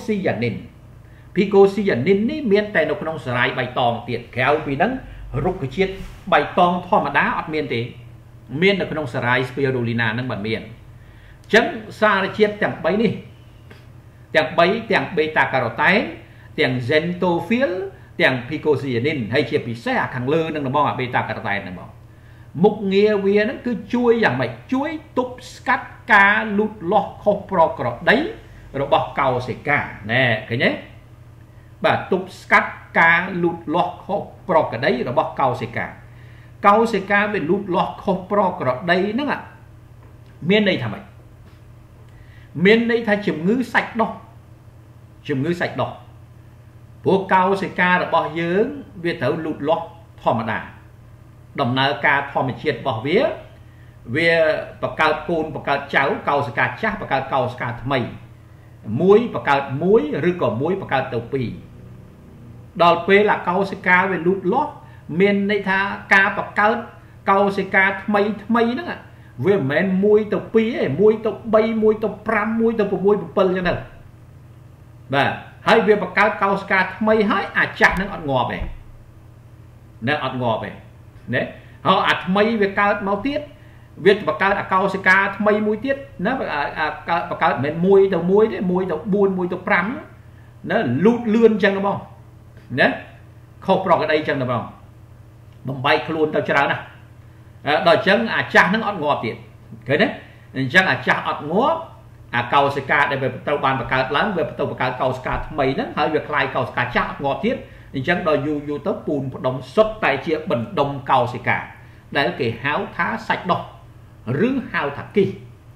[SPEAKER 1] picocyanin ní miền tại nó không sải bài to tiệt kéo vì nâng rút cái chết bài to thò mà đá ọt miền thế miền là không sải spirulina nâng bản miền chẳng xa là chết chẳng bấy đi chẳng beta carotene chẳng xentophil chẳng picocyanin hay chia bị xe khẳng lư nâng nó beta carotene nâng bảo mục nghĩa vì nó cứ chui dạng mạch chuối túp cắt cá lút lọt khô pro đấy rồi bọc cầu sẽ cả nè cái nhé bà túp cắt cá lút lọt khô pro cái đấy rồi bọc cầu sẽ cả về lút lọt khô pro đấy nữa ạ miền đây thằng mày miền đây thay chùm ngư sạch đỏ bộ cao sẽ ca là bỏ dưỡng về thấu lụt lọt thò mà đà đồng nào ca thò mà triệt bỏ vía về bạc cao côn bạc cao cháu cao sẽ ca chắc bạc cao sẽ ca mày muối bạc cao muối rư cỏ muối bạc cao tàu pì đòn p là cao sẽ ca về lụt lọt miền đây tha ca bạc cao sẽ ca mày nữa ạ về men muối tàu pì ấy muối tàu bay muối tàu pram muối tàu muối bự cho nên và hai việc bạc cao ska mây hết chặt nó ngọt về nó ngọt về đấy họ mây việc cao máu tiết việc bạc cao ska mây muối tiết nó bạc cao men muối đấy muối tàu buôn muối tàu pram nó lút lươn chân đúng không đấy không pro cái đây chân đúng không bồng bay luôn tao chả nè đòi chân chặt nó ngọt tiệt cái đấy chân chặt ngọt cầu sẽ ca để về tàu bàn và cao lắm về tàu và cầu ska mày đó hơi việc lại cầu ska chắc ngọt thiết thì chẳng đòi du tới bùn đồng xuất tại chia bình đồng cầu sẽ cả để cái háo thá sạch độc rứ hao thật kỳ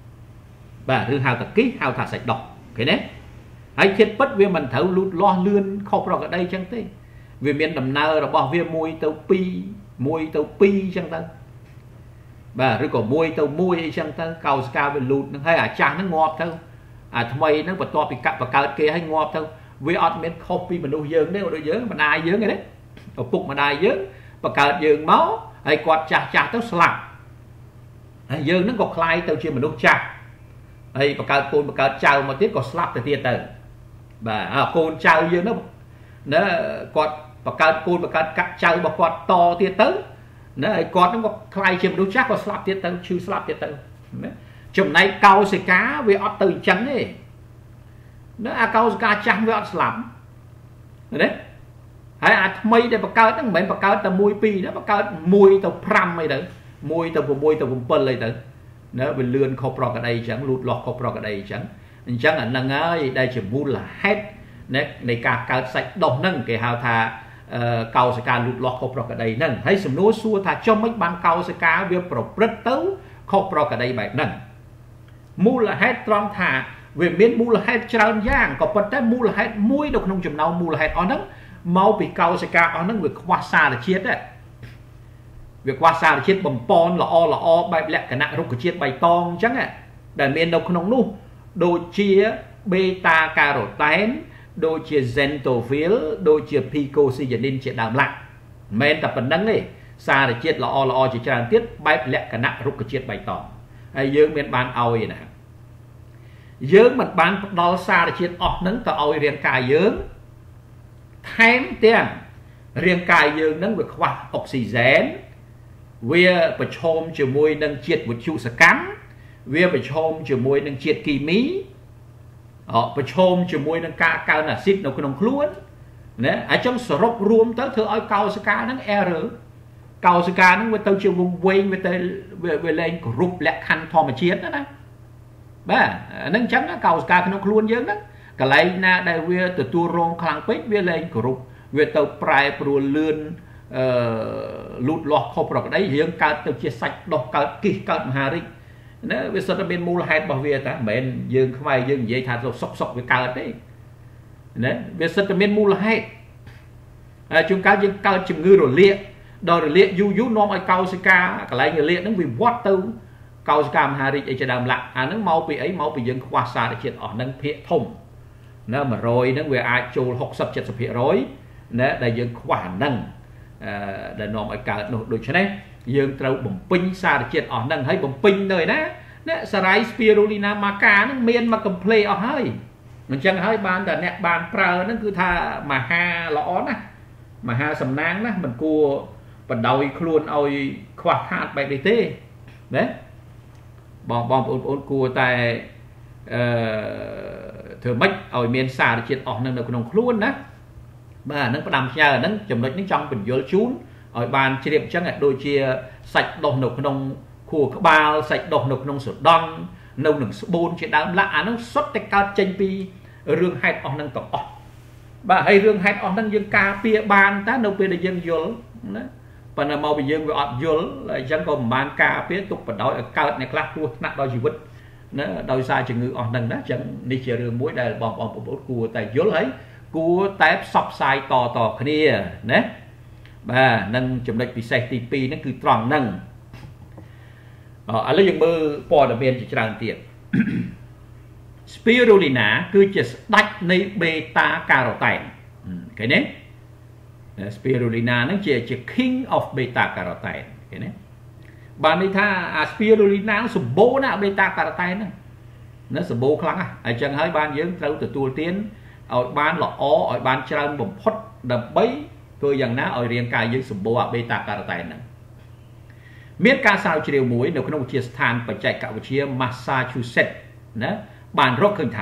[SPEAKER 1] và rứ hao thật ký hao thả sạch độc cái đấy hãy chết bất vì mình thấu lút lo lươn không rồi ở đây chẳng thế vì miền đầm nơ là bỏ viên mùi tàu pi chẳng ta và rồi có môi chẳng ta cầu ska về lụt hay chàng nó ngọt thôi thay nó bật to bị cặp và cao kia hay ngọt thôi với ọt miếng coffee mình nuôi dưỡng đấy nuôi dưỡng mà đai dưỡng cái đấy ở phục mà đai dưỡng và cao dưỡng máu hay quạt chà tới sạc dưỡng nó có khai tao chưa mình nuôi chà hay và cao chào mà tiếp có slap từ tiền từ và côn chào dưỡng nó quạt và cao cắt chào và quạt to tiền tới nó còn nó có khai chìm đối chắc có slap tiết tầng chưa slap tiết tầng chùm này cao sẽ cá với ọt từ trắng ấy nó cao cá trắng với ọt slap đấy hay mây để bạc cao nó mấy bạc cao tầm mùi pi nó bạc cao mùi tàu pram ấy đấy mùi tàu pân này đấy nó về lươn khóc rọc ở đây chẳng lụt lọt khóc rọc ở đây chẳng là nâng ơi đây chỉ mua là hết này cả cao sạch đồng nâng cái hào thà cầu sẽ ca lụt lọt khóc rọc ở đây nâng hay sầm nô xua thà trong mấy ban cầu sẽ ca việc rất tấu khóc rọc ở đây bài nâng mua là hết trong thà về miền mua là hết trơn giang còn phần tới mua là hết muối độc nông chùm nào mua là hết on nấng mau bị cầu sẽ ca on nấng việc qua xa là chết đấy việc qua xa là chết bầm pon là o bài lẹ cả nặng rục cái chết bài tong chắc ạ để miền độc nông nu đôi chia beta carotene đôi chia xentophil đôi chia picocyanin chết đàm lại men tập phần nâng ấy xa là chết là o chỉ tràn tiết bài lẹ cả nặng rục cái chết bài tong hay dương miền ban ao vậy nè យើងមិនបានផ្ដល់សារជាតិអស់ហ្នឹងទៅឲ្យរាងកាយយើងថែមទាំងរាងកាយយើងហ្នឹងវាខ្វះអុកស៊ីហ្សែនវាប្រឈមជាមួយនឹងជាតិវិទ្យុសកម្មវាប្រឈមជាមួយនឹងជាតិគីមីប្រឈមជាមួយនឹងការកើនអាស៊ីតនៅក្នុងខ្លួនណាអញ្ចឹងសរុបរួមទៅធ្វើឲ្យកោសិកាហ្នឹង error កោសិកាហ្នឹងវាទៅជាវងវែងវាលែងគ្រប់លក្ខខណ្ឌធម្មជាតិណាបាទអាហ្នឹងអញ្ចឹងកោសិកាក្នុងខ្លួនយើងហ្នឹងកន្លែងណាដែលវាទទួលរងខ្លាំងពេកវាលែងគ្រប់វាទៅប្រែប្រួលលឿនលូតលាស់ខុសប្រក្រតីរៀងកើតទៅជាសាច់ដុះកើតគិះកើតមហារីកណាវាសុទ្ធតែមានមូលហេតុរបស់វាតាមិនមែនយើងខ្មែរយើងនិយាយថាសុកវាកើតទេណាវាសុទ្ធតែមានមូលហេតុជួនកាលយើងកើតជំងឺរលាកដល់រលាកយូរនាំឲ្យកោសិកាកន្លែងរលាកហ្នឹងវាវត្តទៅកោសិកាមហារីកអីជាដើមឡាក់អាហ្នឹងមកពីអីមកពីយើងខ្វះសារជាតិអស់ហ្នឹងភាគធំណា100ហ្នឹងវាអាចចូល 60-70% ណាដែលយើងខ្វះអាហ្នឹងដែលនាំឲ្យកើតនោះដូច្នេះយើងត្រូវបំពេញសារជាតិអស់ហ្នឹងហើយបំពេញនៅឯណាសារ៉ៃ Spirulina maca ហ្នឹងមានមក complete អស់ហើយអញ្ចឹងហើយបានតែអ្នកបានប្រើហ្នឹងគឺថាមហាល្អណាស់មហាសំណាងណាមិនគួរបដោយខ្លួនឲ្យខ្វះខាតបែបនេះទេណាបងប្អូនគួរតែធ្វើម៉េចឲ្យមានសារជាតិអស់ហ្នឹងនៅក្នុងខ្លួនណាបាទហ្នឹងផ្ដាំផ្ញើហ្នឹងចំណុចនេះចង់បញ្យល់ជូនឲ្យបានជ្រាបអញ្ចឹងដូចជាសាច់ដុះនៅក្នុងខួរក្បាលសាច់ដុះនៅក្នុងសដង់នៅនឹងស្បូនជាដើមឡាក់អាហ្នឹងសុទ្ធតែកើតចេញពីរឿងហេតុអស់ហ្នឹងទាំងអស់បាទហើយរឿងហេតុអស់ហ្នឹងយើងការពារបានតើនៅពេលដែលយើងយល់ណាប៉ុន្តែមកពីយើងវាអត់យល់អញ្ចឹងក៏មិនបានការពារទុកបដ ாய் ឲ្យកើតអ្នកខ្លះគ្រោះថ្នាក់ដល់ជីវិតណាដោយសារជំងឺអស់ហ្នឹងណាអញ្ចឹងនេះជារឿងមួយដែលបងប្អូនគួរតែយល់ហើយគួរតែផ្សព្វផ្សាយតគ្នាណាបាទនឹងចំណុចពិសេសទី2ហ្នឹងគឺត្រង់ហ្នឹងឥឡូវយើងមើលព័ត៌មានជាច្រើនទៀត Spirulina គឺជាស្ដេចនៃ beta carotene ឃើញទេ Spirulina ហ្នឹងជា king of beta carotene ឃើញទេបានន័យថាអា Spirulina សម្បូរណាស់ beta carotene ហ្នឹងណាសម្បូរខ្លាំងណាស់អញ្ចឹងហើយបានយើងត្រូវទទួលទានឲ្យបានល្អឲ្យបានច្រើនបំផុតដើម្បីធ្វើយ៉ាងណាឲ្យរាងកាយយើងសម្បូរអា beta carotene ហ្នឹងមានការស្រាវជ្រាវមួយនៅក្នុងវិទ្យាស្ថានបច្ចេកវិទ្យា Massachusetts ណាបានរកឃើញថា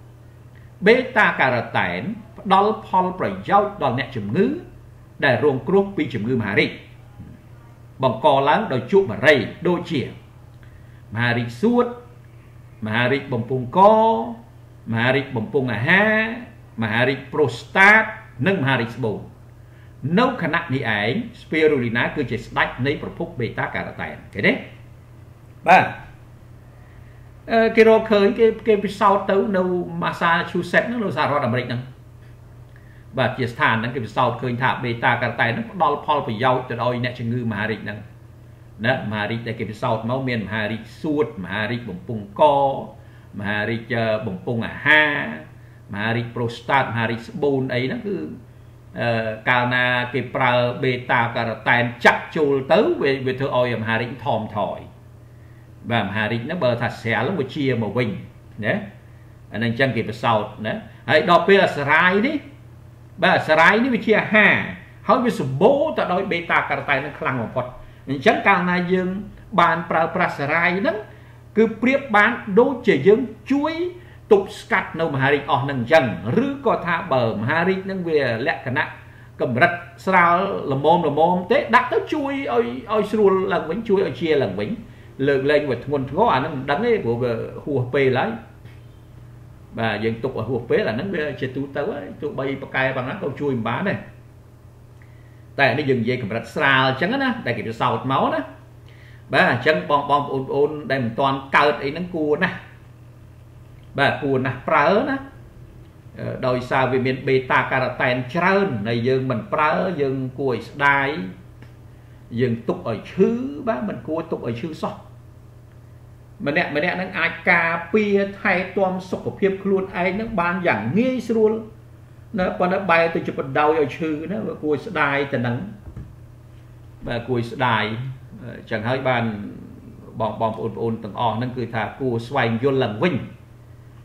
[SPEAKER 1] beta carotene ផ្ដល់ផលប្រយោជន៍ដល់អ្នកជំងឺដែលរងគ្រោះពីជំងឺមហារីកបង្កឡើងដោយជក់បារីដូចជាមហារីកសួតមហារីកបំពង់កមហារីកបំពង់អាហារមហារីកប្រូស្តាតនិងមហារីកស្បូននៅខណៈនេះឯង Spirulina គឺជាស្ដេចនៃប្រភព beta carotene ឃើញទេបាទគេរកឃើញគេពិសោធន៍ទៅនៅ Massachusetts នៅសហរដ្ឋអាមេរិកហ្នឹងបាទជាស្ថានហ្នឹងគេពិសោធន៍ឃើញថា beta carotene ហ្នឹងផ្ដល់ផលប្រយោជន៍ទៅដល់អ្នកជំងឺមហារីកហ្នឹងណាមហារីកដែលគេពិសោធន៍មកមានមហារីកសួតមហារីកបំពង់កមហារីកបំពង់អាហារមហារីកប្រូស្តាតមហារីកស្បូនអីហ្នឹងគឺកាលណាគេប្រើ beta carotene ចាក់ចូលទៅវាធ្វើឲ្យមហារីកថមថយបាទមហារីកហ្នឹងបើថាស្រាលវាជាមកវិញណាអានឹងអញ្ចឹងគេពិសោធន៍ណាហើយដល់ពេលអាស្រ័យនេះបាទអាស្រ័យនេះវាជាអាហារហើយវាសម្បូរទៅដោយ beta carotene ហ្នឹងខ្លាំងបំផុតអញ្ចឹងកាលណាយើងបានប្រើប្រាស់សារ៉ាយហ្នឹងគឺប្រៀបបានដូចជាយើងជួយទប់ស្កាត់នៅមហារីកអស់ហ្នឹងអញ្ចឹងឬក៏ថាបើមហារីកហ្នឹងវាលក្ខណៈកម្រិតស្រាលល្មមទេដាក់ទៅជួយឲ្យស្រួលឡើងវិញជួយឲ្យជាឡើងវិញលើកលែងវាធ្ងន់ធ្ងរអាហ្នឹងមិនដឹងទេព្រោះវាហួសពេលហើយបាទយើងទុកឲ្យហួសពេលអាហ្នឹងវាជាទូទៅហើយទោះបីប្រកែប៉ុណ្ណាក៏ជួយមិនបានដែរតែនេះយើងនិយាយកម្រិតស្រាលអញ្ចឹងណាដែលគេពិសោធន៍មកណាបាទអញ្ចឹងបងប្អូនដែលមិនទាន់កើតអីហ្នឹងគួរណាស់បាទគួរណាស់ប្រើណាដោយសារវាមាន beta carotene ច្រើនហើយយើងមិនប្រើយើងគួរឲ្យស្ដាយយើងទុកឲ្យឈឺបាទមិនគួរទុកឲ្យឈឺសោះម្នាក់ហ្នឹងអាចការពារថែទាំសុខភាពខ្លួនឯងហ្នឹងបានយ៉ាងងាយស្រួលណាប៉ុន្តែបែរទៅជាបដោយឲ្យឈឺណាវាគួរស្ដាយទៅនឹងបាទគួរស្ដាយចឹងហើយបានបងប្អូនទាំងអស់ហ្នឹងគឺថាគួរស្វែងយល់ឡើងវិញ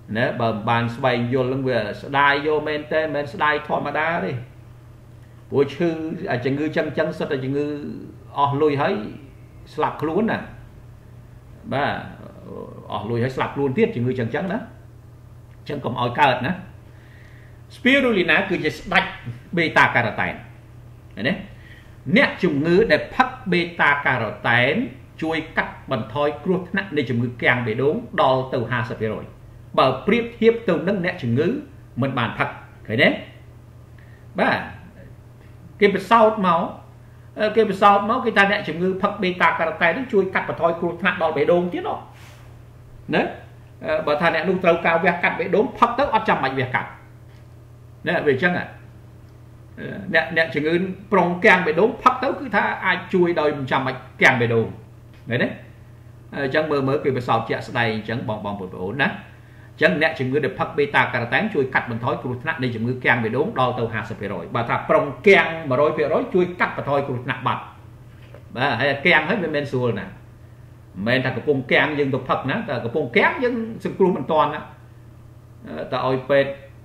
[SPEAKER 1] nè bàn xoay vô lưng về đai vô men tên men đai thọ mà đá đi buổi chư chừng ngư chân chân sốt là chừng ngư lùi thấy slap luôn nè ba lùi thấy slap luôn tiết chừng ngư chân chân đó chân còn oi cợt nữa spirulina cứ chỉ đạch beta carotene đấy nét chủng ngữ để phát beta carotene chui cắt bẩn thoi cua nặng để chủng ngữ càng bị đốn đo từ 50 rồi bảo priệp hiệp từ nâng nét chủng ngữ mình bàn thật cái đấy ba cái bị sau máu cái ta nét chủng ngữ phát beta carotene chui cắt bẩn thoi cua nặng đo bị đốn tiết đó đấy bảo thằng nét nung trâu cao việc cắt bị đốn phát tới 100 mạch việc cắt nè về chân à nè chừng ngư prong càng bị đốn phát tới cứ tha ai chui đôi 100 mạch càng bị đốn đấy chân mơ cái bị sọt chẹt đây chân bong bột ổn nè chân nè chừng ngư được phát beta carotene chui cắt bằng thói cột nặng đây chừng ngư càng bị đốn đo từ 20 rồi bà thà prong càng mà rồi phải rồi chui cắt bằng thói cột nặng bật bà hay càng hết bên xuôi nè men thà cái pung càng dân tục thật nè cái pung kém dân sừng cua mình toàn á ta oi pet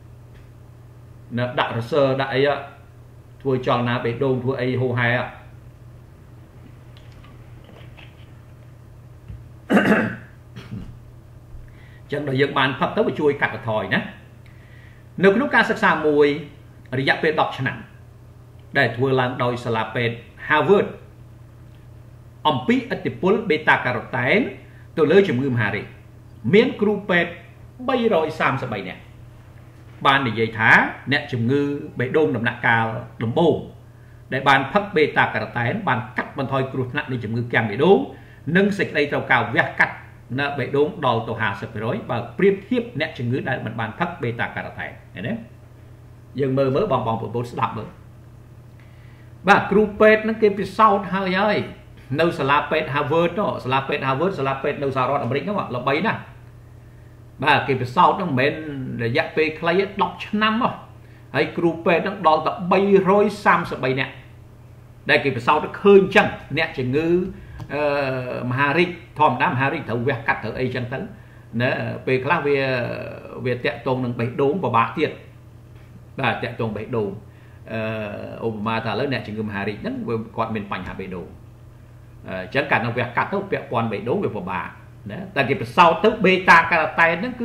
[SPEAKER 1] đặt sơ đại thua tròn na bể đôn thua ai hô hai ạ chẳng đợi dân bàn phật tới với chui cắt thòi nhé nếu chúng ta xa mùi thì dạy về đọc cho nặng để thua làm đôi sà là về Harvard ông pi atipul beta carotene tôi lấy chùm ngưm hà rị miếng crupe bay rồi xàm sà bày nè ban để dây thá nè chùm ngư bể đôn đầm nặng cao đầm bồ để ban phát beta carotene ban cắt ban thôi crup nặng đi chùm ngư càng bể đốn nâng xịt đây tàu cao vét cắt nè bể đốn đo tàu hà sập rồi và priệp thiếp nè chùm ngư đã ban phát beta carotene này đấy dừng mơ bong bộ đập rồi và crupet nó kêu sau hơi ơi nâu salapet Harvard đó salapet nâu sao đó America đó là bấy nè và cái sau nó men để dạy về clay đọc năm rồi hay groupe nó đo tập bay rối sam sợ bay nè đây cái sau nó khơi chân nè chừng ngư Maharik thòm đám Maharik thấu vẹt cắt thấu ấy chân tấn nè về class về tẹt tông nâng bảy đốn và bạc tiệt và tẹt tông bảy đốn mà thà lớn nè chừng ngư Maharik nâng còn mình phành hạ bảy đốn chẳng cả nó vẹt cắt thấu vẹt còn bảy đốn về và bạc tại vì sau tức beta carotene nó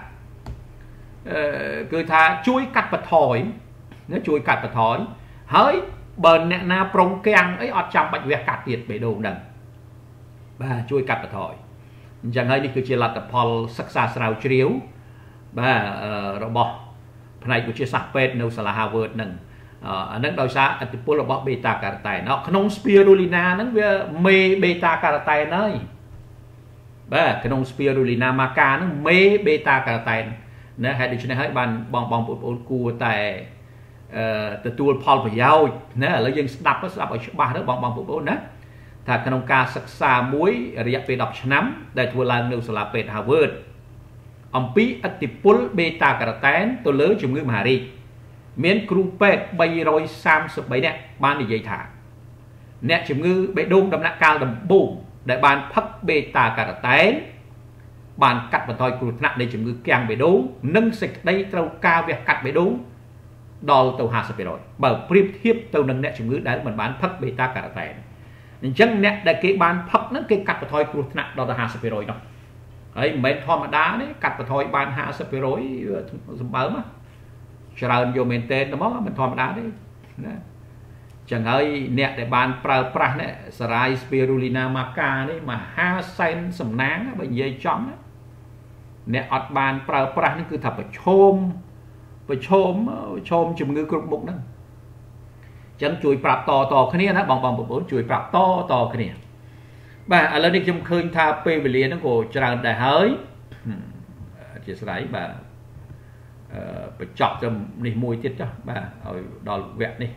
[SPEAKER 1] cứ tha chui cắt bật thổi nó chui cắt bật thổi hỡi bờn nè na prong keng ấy ở trong bạch vẹt cắt tiệt bể đồ đằng và chui cắt bật thổi chẳng hay đi cứ chỉ là tập Paul sắc xa sào chiếu và rồi bỏ này của chia sạc pet nâu là Harvard nâng nó đòi xa thì Paul bỏ beta carotene nó không spirulina nó mê beta carotene đấy bà cái nông spirulina maca nó mê beta carotene nó hay được cho nên hãy bàn bong bột cua tại từ tua Paul phải giao nó là dân đập ở ba đó bong bột đó thà cái nông ca sắc xa muối rịa về đọc nắm để thua là nêu là về Harvard ông pi atipul beta carotene tôi lớn chủng ngữ mà đi miếng crupet bay rồi sam sập bấy nè ban để dây thả nè chủng ngữ bể đông đầm nặng cao đầm bùm để bàn phát beta carotene bàn cắt và thôi cột nặng để chủng ngữ càng bể đố nâng xịt đây trâu cao việc cắt bể đố đo tàu hà sập rồi bảo priệp thiếp tàu nâng nè chủng ngữ đấy mình bán phát beta carotene nên chân nè để cái bàn phát nó cái cắt và thôi cột nặng đo tàu hà sập rồi đó ấy mấy thom mà đá đấy cắt và thôi bàn hạ sập rồi bớm á chờ vô mình tên nó móc mình thom đá đấy chẳng hơi nè để bàn pra nè sài spirulina maca đấy mà ha sen sầm náng bệnh dây chóng nè ọt bàn pra nó cứ thật phải chôm chùm ngư cục bụng đó chẳng chui prap to cái này nó bong bốn chui prap to cái này bà ở lên đi trong khơi tha pe về liền nó cổ tràn đại hới chỉ sải bà phải chọc cho đi mùi tiết cho bà ở đò vẹn đi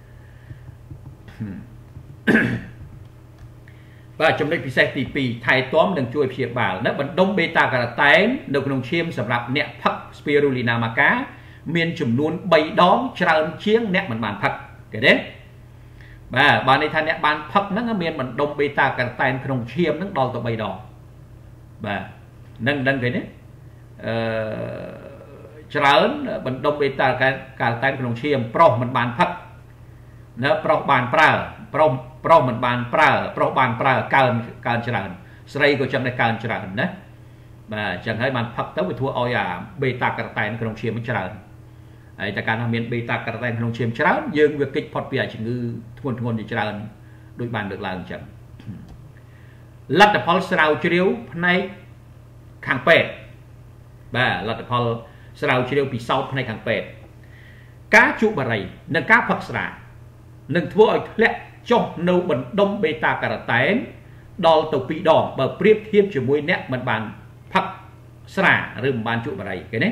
[SPEAKER 1] và trong đây sẽ tỉ pì thay tóm đừng chui phía bảo nó bật đông beta carotene được nông chiêm sầm rạp nẹt phật spirulina maca miền chủng luôn bay đón tràn chiếng nẹt mình bàn thật cái đấy và bàn này thay nẹt bàn phật nó miền bật đông beta carotene nông chiêm nó đo tàu bay đỏ và nâng cái đấy ច្រើនបណ្ដុំបេតាការតែនក្នុងឈាមប្រុសមិនបានផឹកណាប្រុសបានប្រើប្រុសមិនបានប្រើប្រុសបានប្រើកើនច្រើនស្រីក៏ចឹងដែរកើនច្រើនណាបាទចឹងហើយបានផឹកទៅវាធ្វើឲ្យអាបេតាការតែនក្នុងឈាមច្រើនហើយតែកាលណាមានបេតាការតែនក្នុងឈាមច្រើនយើងវាគេចផុតពីអាជំងឺធ្ងន់ជាច្រើនដូចបានលើកឡើងអញ្ចឹងលទ្ធផលស្រាវជ្រាវផ្នែកខាងពេទ្យបាទលទ្ធផលស្រាវជ្រាវពិសោធន៍ផ្នែកខាងពេទ្យការជក់បារីនិងការផឹកស្រានឹងធ្វើឲ្យធ្លាក់ចុះនៅបណ្ដុំបេតាការតែនដល់ទៅ2 ដងបើប្រៀបធៀបជាមួយអ្នកមិនបានផឹកស្រាឬមិនបានជក់បារីឃើញទេ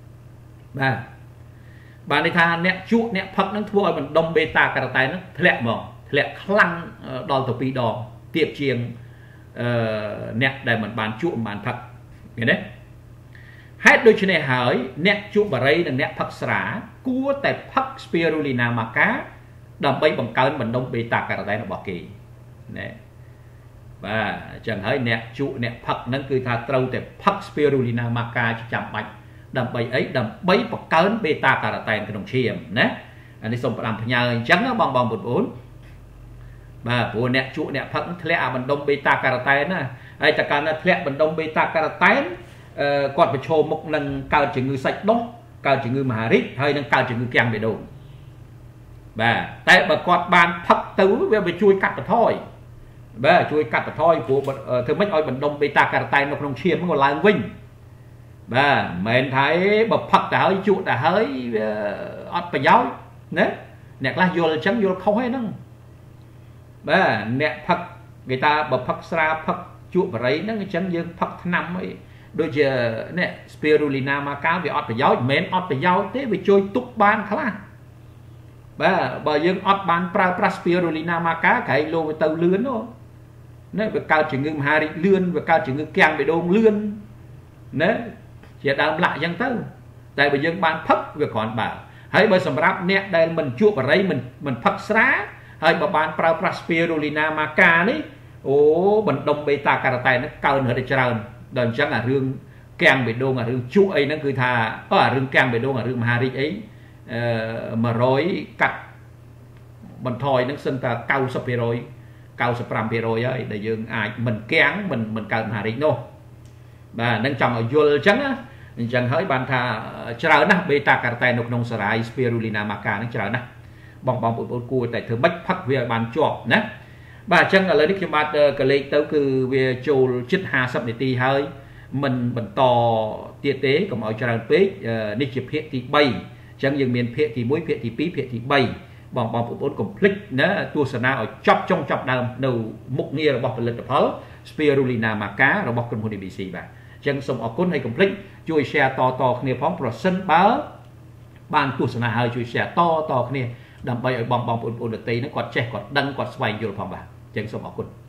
[SPEAKER 1] បាទន័យថាអ្នកជក់អ្នកផឹកនឹងធ្វើឲ្យបណ្ដុំបេតាការតែននឹងធ្លាក់ហ្មងធ្លាក់ខ្លាំងដល់ទៅ2 ដងទៀបជាងអ្នកដែលមិនបានជក់មិនបានផឹកឃើញទេហេតុដូច្នេះហើយអ្នកជក់បារីនិងអ្នកផឹកស្រាគួរតែផឹក Spirulina maca ដើម្បីបង្កើនបណ្ដុំបេតាការតែនរបស់គេណាបាទអញ្ចឹងហើយអ្នកជក់អ្នកផឹកហ្នឹងគឺថាត្រូវតែផឹក Spirulina maca ជាចាំបាច់ដើម្បីអីដើម្បីបង្កើនបេតាការតែនក្នុងឈាមណាអានេះសូមផ្ដាំផ្ញើអញ្ចឹងបងប្អូនបាទព្រោះអ្នកជក់អ្នកផឹកធ្លាក់អាបណ្ដុំបេតាការតែនណាហើយតែកាលណាធ្លាក់បណ្ដុំបេតាការតែនគាត់ប្រឈមមុខនឹងកើតជំងឺសាច់ដុះកើតជំងឺមហារីកហើយនឹងកើតជំងឺគាំងបេះដូងបាទតែបើគាត់បានផឹកទៅវាជួយកាត់បន្ថយបាទជួយកាត់បន្ថយព្រោះធ្វើម៉េចឲ្យបណ្ដុំបេតាការតែននៅក្នុងឈាមហ្នឹងក៏ឡើងវិញបាទមិនមែនថាបើផឹកទៅហើយជក់ទៅហើយវាអត់ប្រយោជន៍ណាអ្នកខ្លះយល់អញ្ចឹងយល់ខុសហ្នឹងបាទអ្នកផឹកគេថាបើផឹកស្រាផឹកជក់បារីហ្នឹងអញ្ចឹងយើងផឹកថ្នាំអីដូចជានេះ Spirulina maca វាអត់ប្រយោជន៍មិនមែនអត់ប្រយោជន៍ទេវាជួយទប់បានខ្លះបាទបើយើងអត់បានប្រើប្រាស់ Spirulina maca ក្រែងលោវាទៅលឿនណាវាកើតជំងឺមហារីកលឿនវាកើតជំងឺគាំងបេះដូងលឿនណាជាដើមឡាក់អញ្ចឹងទៅតែបើយើងបានផឹកវាគ្រាន់បើហើយបើសម្រាប់អ្នកដែលមិនជក់បារីមិនផឹកស្រាហើយបើបានប្រើប្រាស់ Spirulina maca នេះអូបណ្ដុំបេតាការតែនហ្នឹងកើនរត់ច្រើនដល់អញ្ចឹងអារឿងគាំងបេះដូងអារឿងជក់អីហ្នឹងគឺថាអារឿងគាំងបេះដូងអារឿងមហារីកអី100កាត់បន្ថយហ្នឹងសិនតែ 90% 95% ហើយដែលយើងអាចមិនគាំងមិនកើតមហារីកនោះបាទនឹងចង់ឲ្យយល់អញ្ចឹងហើយបានថាច្រើនណាស់បេតាការតែននៅក្នុងសារាយ Spirulina maca ហ្នឹងច្រើនណាស់បងប្អូនគួរតែធ្វើម៉េចផឹកវាឲ្យបានជាប់ណាបាទអញ្ចឹងឥឡូវនេះខ្ញុំបាទកលេចទៅគឺវាចូលជិត50នាទីហើយមិនបន្តទៀតទេកុំឲ្យច្រើនពេកនេះជាភាគទី3អញ្ចឹងយើងមានភាគទី1ភាគទី2ភាគទី3បងប្អូនកុំភ្លេចណាទស្សនាឲ្យចប់ចុងចប់ដើមនៅមុខងាររបស់ផលិតផល Spirulina maca របស់ក្រុមហ៊ុន ABC បាទអញ្ចឹងសូមអរគុណហើយកុំភ្លេចជួយ share តគ្នាផងប្រសិនបើបានទស្សនាហើយជួយ share តគ្នាដើម្បីឲ្យបងប្អូនដទៃហ្នឹងគាត់ចេះគាត់ដឹងគាត់ស្វែងយល់ផងបាទអញ្ចឹងសូមអរគុណ